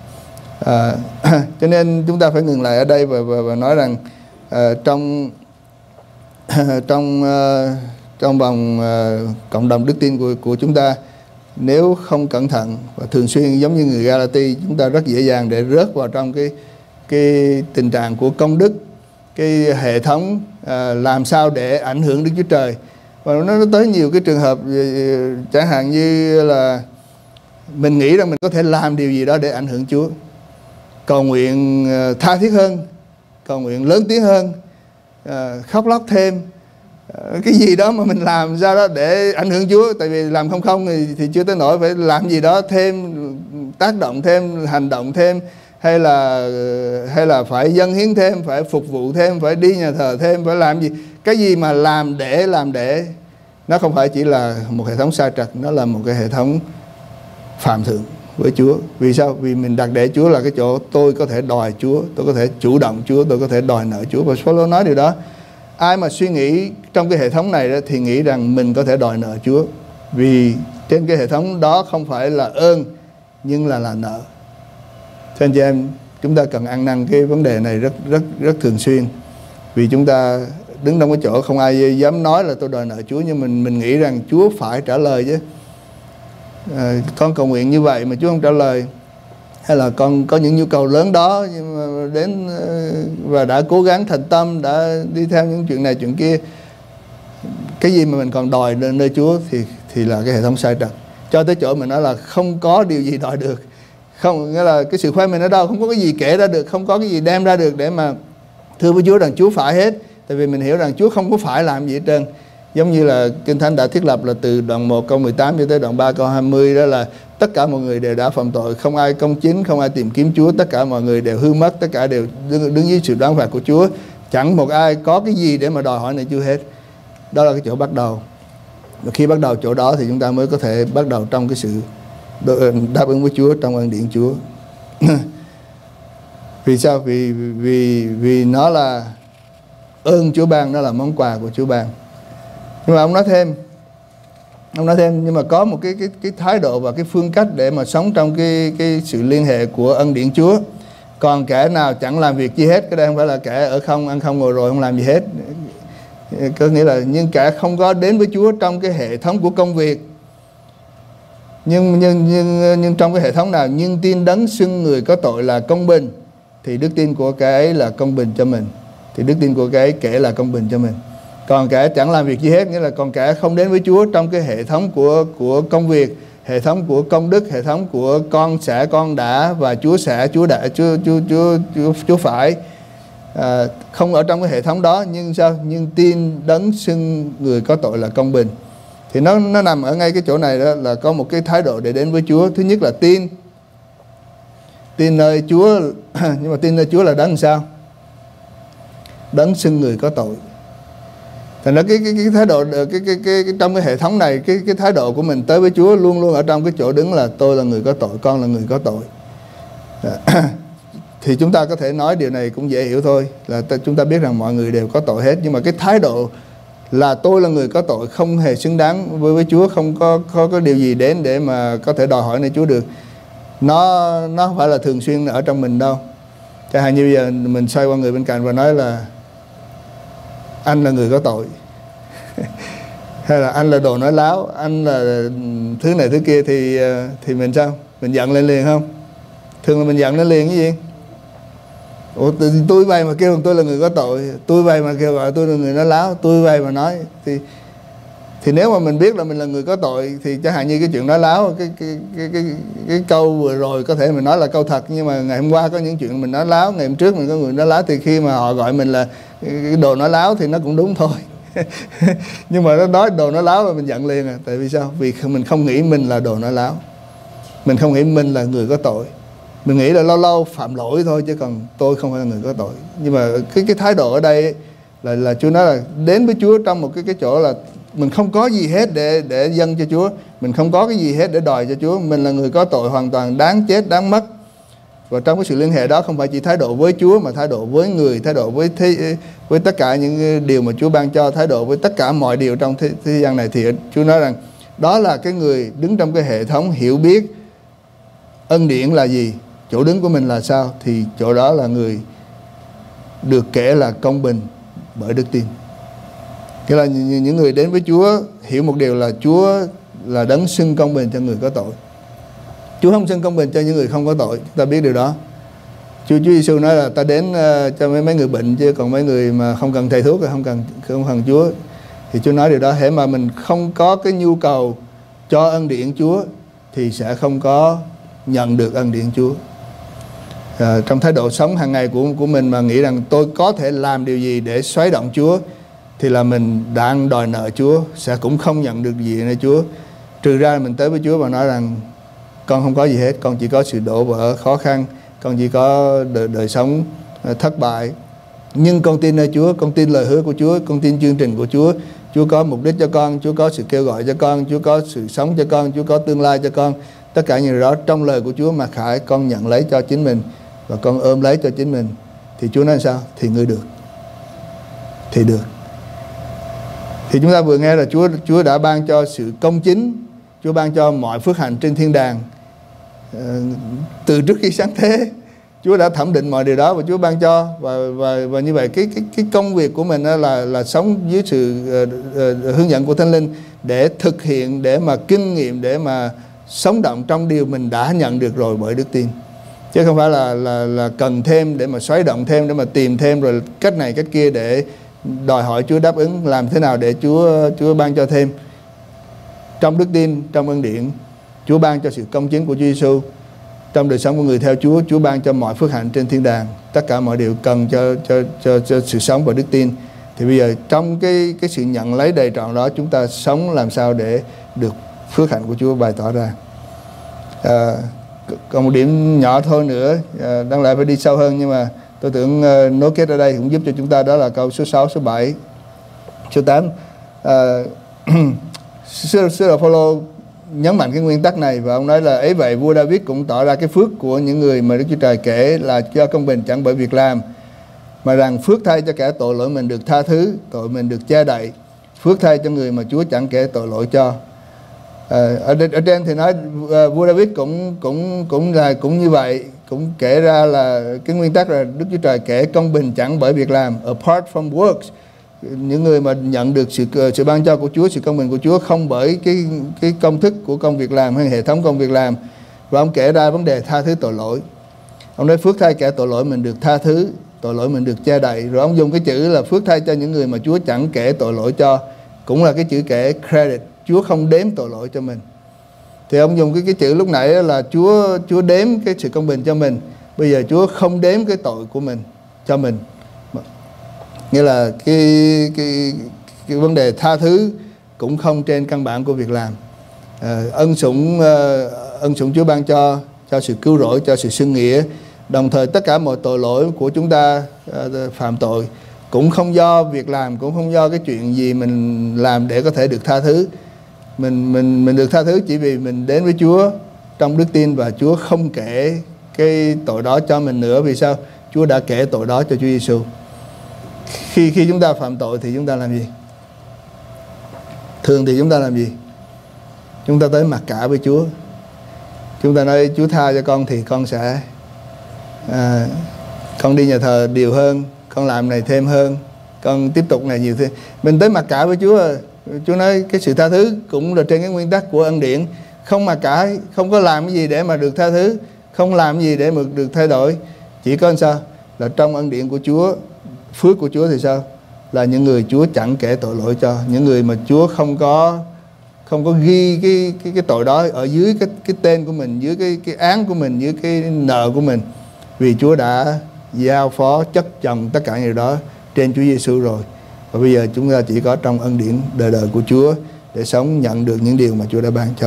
Cho nên chúng ta phải ngừng lại ở đây và nói rằng trong vòng cộng đồng đức tin của chúng ta, nếu không cẩn thận và thường xuyên giống như người Galati, chúng ta rất dễ dàng để rớt vào trong cái tình trạng của công đức, cái hệ thống làm sao để ảnh hưởng Đức Chúa Trời. Và nó tới nhiều cái trường hợp, chẳng hạn như là mình nghĩ rằng mình có thể làm điều gì đó để ảnh hưởng Chúa, cầu nguyện tha thiết hơn, cầu nguyện lớn tiếng hơn, khóc lóc thêm, cái gì đó mà mình làm ra đó để ảnh hưởng Chúa. Tại vì làm không thì chưa tới nỗi phải làm gì đó thêm, tác động thêm, hành động thêm, hay là phải dâng hiến thêm, phải phục vụ thêm, phải đi nhà thờ thêm, phải làm gì. Cái gì mà làm để nó không phải chỉ là một hệ thống sai trật, nó là một cái hệ thống phạm thượng với Chúa. Vì sao? Vì mình đặt để Chúa là cái chỗ tôi có thể đòi Chúa, tôi có thể chủ động Chúa, tôi có thể đòi nợ Chúa. Và Phaolô nói điều đó. Ai mà suy nghĩ trong cái hệ thống này đó, thì nghĩ rằng mình có thể đòi nợ Chúa, vì trên cái hệ thống đó không phải là ơn nhưng là nợ. Thưa anh chị em, chúng ta cần ăn năn cái vấn đề này rất thường xuyên. Vì chúng ta đứng trong cái chỗ không ai dám nói là tôi đòi nợ Chúa, nhưng mình nghĩ rằng Chúa phải trả lời chứ. Con cầu nguyện như vậy mà Chúa không trả lời, hay là con có những nhu cầu lớn đó nhưng mà đến và đã cố gắng thành tâm, đã đi theo những chuyện này chuyện kia, cái gì mà mình còn đòi nơi Chúa thì là cái hệ thống sai trật. Cho tới chỗ mình nói là không có điều gì đòi được, không, nghĩa là cái sự khoe mình ở đâu, không có cái gì kể ra được, không có cái gì đem ra được để mà thưa với Chúa rằng Chúa phải hết. Tại vì mình hiểu rằng Chúa không có phải làm gì hết trơn. Giống như là Kinh Thánh đã thiết lập là từ đoạn 1 câu 18 cho tới đoạn 3 câu 20, đó là tất cả mọi người đều đã phạm tội, không ai công chính, không ai tìm kiếm Chúa, tất cả mọi người đều hư mất, tất cả đều đứng dưới sự đoán phạt của Chúa. Chẳng một ai có cái gì để mà đòi hỏi nơi Chúa hết. Đó là cái chỗ bắt đầu. Và khi bắt đầu chỗ đó thì chúng ta mới có thể bắt đầu trong cái sự đáp ứng với Chúa, trong ân điển Chúa. Vì sao? Vì nó là ơn Chúa ban, nó là món quà của Chúa ban. Nhưng mà ông nói thêm, nhưng mà có một cái thái độ và cái phương cách để mà sống trong cái sự liên hệ của ân điển Chúa. Còn kẻ nào chẳng làm việc gì hết, cái đây không phải là kẻ ở không, ăn không ngồi rồi không làm gì hết. Có nghĩa là nhưng kẻ không có đến với Chúa trong cái hệ thống của công việc. Nhưng trong cái hệ thống nào, nhưng tin đấng xưng người có tội là công bình, thì đức tin của cái ấy là công bình cho mình. Thì đức tin của cái ấy kể là công bình cho mình. Còn kẻ chẳng làm việc gì hết, nghĩa là còn kẻ không đến với Chúa trong cái hệ thống của công việc, hệ thống của công đức, hệ thống của con sẽ, con đã, và Chúa sẽ, Chúa đã, Chúa phải, không ở trong cái hệ thống đó. Nhưng sao? Nhưng tin đấng xưng người có tội là công bình. Thì nó nằm ở ngay cái chỗ này đó, là có một cái thái độ để đến với Chúa. Thứ nhất là tin nơi Chúa. Nhưng mà tin nơi Chúa là đấng sao? Đấng xưng người có tội. Thành ra cái thái độ trong cái hệ thống này, cái thái độ của mình tới với Chúa luôn luôn ở trong cái chỗ đứng là tôi là người có tội, con là người có tội. Thì chúng ta có thể nói điều này cũng dễ hiểu thôi, là chúng ta biết rằng mọi người đều có tội hết. Nhưng mà cái thái độ là tôi là người có tội không hề xứng đáng với Chúa, không có điều gì đến để mà có thể đòi hỏi nơi Chúa được. Nó không phải là thường xuyên ở trong mình đâu. Chẳng hạn như bây giờ mình xoay qua người bên cạnh và nói là anh là người có tội hay là anh là đồ nói láo, anh là thứ này thứ kia, thì mình sao? Mình giận lên liền không? Thường là mình giận lên liền cái gì? Ủa, tôi vậy mà kêu tôi là người có tội, tôi vậy mà kêu gọi tôi là người nói láo, tôi vậy mà nói, thì nếu mà mình biết là mình là người có tội thì chẳng hạn như cái chuyện nói láo, cái câu vừa rồi có thể mình nói là câu thật, nhưng mà ngày hôm qua có những chuyện mình nói láo, ngày hôm trước mình có người nói láo, thì khi mà họ gọi mình là cái đồ nói láo thì nó cũng đúng thôi. Nhưng mà nó nói đồ nói láo là mình giận liền à. Tại vì sao? Vì mình không nghĩ mình là đồ nói láo, mình không nghĩ mình là người có tội. Mình nghĩ là lâu lâu phạm lỗi thôi, chứ còn tôi không phải là người có tội. Nhưng mà cái thái độ ở đây là Chúa nói là đến với Chúa trong một cái chỗ là mình không có gì hết để dâng cho Chúa, mình không có cái gì hết để đòi cho Chúa. Mình là người có tội hoàn toàn, đáng chết, đáng mất. Và trong cái sự liên hệ đó không phải chỉ thái độ với Chúa, mà thái độ với người, thái độ với tất cả những điều mà Chúa ban cho, thái độ với tất cả mọi điều trong thế gian này. Thì Chúa nói rằng đó là cái người đứng trong cái hệ thống hiểu biết ân điển là gì, chỗ đứng của mình là sao, thì chỗ đó là người được kể là công bình bởi đức tin. Nghĩa là những người đến với Chúa hiểu một điều là Chúa là đấng xưng công bình cho người có tội. Chúa không xưng công bình cho những người không có tội. Chúng ta biết điều đó. Chúa Giêsu nói là ta đến cho mấy người bệnh, chứ còn mấy người mà không cần thầy thuốc thì không cần Chúa. Thì Chúa nói điều đó. Hễ mà mình không có cái nhu cầu cho ân điển Chúa thì sẽ không có nhận được ân điển Chúa. Trong thái độ sống hàng ngày của mình mà nghĩ rằng tôi có thể làm điều gì để xoáy động Chúa, thì là mình đang đòi nợ Chúa, sẽ cũng không nhận được gì nơi Chúa. Trừ ra mình tới với Chúa và nói rằng con không có gì hết, con chỉ có sự đổ vỡ, khó khăn, con chỉ có đời sống thất bại, nhưng con tin nơi Chúa, con tin lời hứa của Chúa, con tin chương trình của Chúa. Chúa có mục đích cho con, Chúa có sự kêu gọi cho con, Chúa có sự sống cho con, Chúa có tương lai cho con. Tất cả những điều đó trong lời của Chúa mà Khải con nhận lấy cho chính mình và con ôm lấy cho chính mình. Thì Chúa nói sao? Thì ngươi được. Thì được. Thì chúng ta vừa nghe là Chúa đã ban cho sự công chính, Chúa ban cho mọi phước hạnh trên thiên đàng từ trước khi sáng thế. Chúa đã thẩm định mọi điều đó và Chúa ban cho, và như vậy cái công việc của mình là sống dưới sự hướng dẫn của Thánh Linh để thực hiện, để mà kinh nghiệm, để mà sống động trong điều mình đã nhận được rồi bởi đức tin, chứ không phải là cần thêm để mà xoáy động thêm, để mà tìm thêm rồi cách này cách kia để đòi hỏi Chúa đáp ứng làm thế nào để Chúa ban cho thêm. Trong đức tin, trong ân điển, Chúa ban cho sự công chính của Chúa Giêsu. Trong đời sống của người theo Chúa, Chúa ban cho mọi phước hạnh trên thiên đàng, tất cả mọi điều cần cho sự sống và đức tin. Thì bây giờ trong cái sự nhận lấy đầy trọn đó, chúng ta sống làm sao để được phước hạnh của Chúa bày tỏ ra. Còn một điểm nhỏ thôi nữa, đáng lẽ phải đi sâu hơn, nhưng mà tôi tưởng nối kết ở đây cũng giúp cho chúng ta, đó là câu số 6, số 7, số 8. Sứ đồ Phaolô nhấn mạnh cái nguyên tắc này, và ông nói là ấy vậy vua David cũng tỏ ra cái phước của những người mà Đức Chúa Trời kể là do công bình chẳng bởi việc làm, mà rằng phước thay cho kẻ tội lỗi mình được tha thứ, tội mình được che đậy, phước thay cho người mà Chúa chẳng kể tội lỗi cho. Ở trên thì nói vua David cũng như vậy, cũng kể ra là cái nguyên tắc là Đức Chúa Trời kể công bình chẳng bởi việc làm, apart from works. Những người mà nhận được sự ban cho của Chúa, sự công bình của Chúa không bởi cái công thức của công việc làm hay hệ thống công việc làm. Và ông kể ra vấn đề tha thứ tội lỗi. Ông nói phước thay kẻ tội lỗi mình được tha thứ, tội lỗi mình được che đậy. Rồi ông dùng cái chữ là phước thay cho những người mà Chúa chẳng kể tội lỗi cho, cũng là cái chữ kể credit. Chúa không đếm tội lỗi cho mình. Thì ông dùng cái chữ lúc nãy là Chúa đếm cái sự công bình cho mình, bây giờ Chúa không đếm cái tội của mình cho mình. Nghĩa là cái vấn đề tha thứ cũng không trên căn bản của việc làm. Ân sủng Chúa ban cho sự cứu rỗi, cho sự xưng nghĩa. Đồng thời tất cả mọi tội lỗi của chúng ta phạm tội cũng không do việc làm, cũng không do cái chuyện gì mình làm để có thể được tha thứ. Mình được tha thứ chỉ vì mình đến với Chúa trong đức tin, và Chúa không kể cái tội đó cho mình nữa. Vì sao? Chúa đã kể tội đó cho Chúa Giêsu. Khi chúng ta phạm tội thì chúng ta làm gì? Thường thì chúng ta làm gì? Chúng ta tới mặc cả với Chúa. Chúng ta nói Chúa tha cho con thì con sẽ con đi nhà thờ điều hơn, con làm này thêm hơn, con tiếp tục này nhiều thêm. Mình tới mặc cả với Chúa. Chúa nói cái sự tha thứ cũng là trên cái nguyên tắc của ân điển. Không mặc cả, không có làm cái gì để mà được tha thứ, không làm gì để mà được thay đổi. Chỉ có sao? Là trong ân điển của Chúa, phước của Chúa thì sao? Là những người Chúa chẳng kể tội lỗi cho, những người mà Chúa không có ghi cái tội đó ở dưới cái tên của mình, dưới cái án của mình, dưới cái nợ của mình, vì Chúa đã giao phó chất chồng tất cả những điều đó trên Chúa Giêsu rồi. Và bây giờ chúng ta chỉ có trong ân điển đời đời của Chúa để sống nhận được những điều mà Chúa đã ban cho.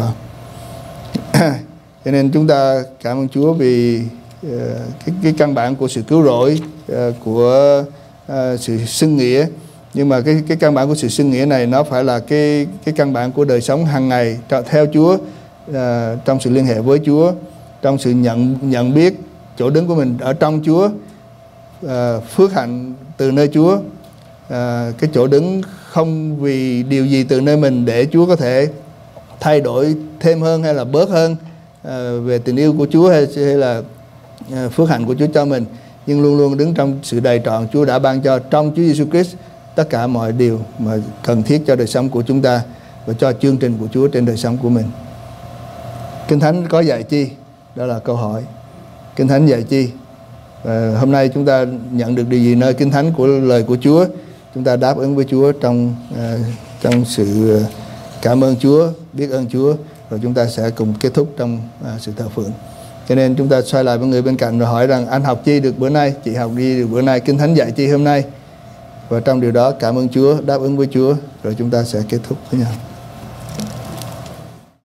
Cho nên chúng ta cảm ơn Chúa vì cái căn bản của sự cứu rỗi, của sự xưng nghĩa. Nhưng mà cái căn bản của sự xưng nghĩa này nó phải là cái căn bản của đời sống hàng ngày theo Chúa, trong sự liên hệ với Chúa, trong sự nhận biết chỗ đứng của mình ở trong Chúa, phước hạnh từ nơi Chúa, cái chỗ đứng không vì điều gì từ nơi mình để Chúa có thể thay đổi thêm hơn hay là bớt hơn về tình yêu của Chúa hay là phước hạnh của Chúa cho mình, nhưng luôn luôn đứng trong sự đầy trọn Chúa đã ban cho trong Chúa Giêsu Christ tất cả mọi điều mà cần thiết cho đời sống của chúng ta và cho chương trình của Chúa trên đời sống của mình. Kinh Thánh có dạy chi? Đó là câu hỏi. Kinh Thánh dạy chi? Hôm nay chúng ta nhận được điều gì nơi Kinh Thánh của lời của Chúa? Chúng ta đáp ứng với Chúa trong sự cảm ơn Chúa, biết ơn Chúa, rồi chúng ta sẽ cùng kết thúc trong sự thờ phượng. Cho nên chúng ta xoay lại với người bên cạnh rồi hỏi rằng anh học chi được bữa nay, chị học đi được bữa nay, Kinh Thánh dạy chi hôm nay. Và trong điều đó cảm ơn Chúa, đáp ứng với Chúa, rồi chúng ta sẽ kết thúc với nhau.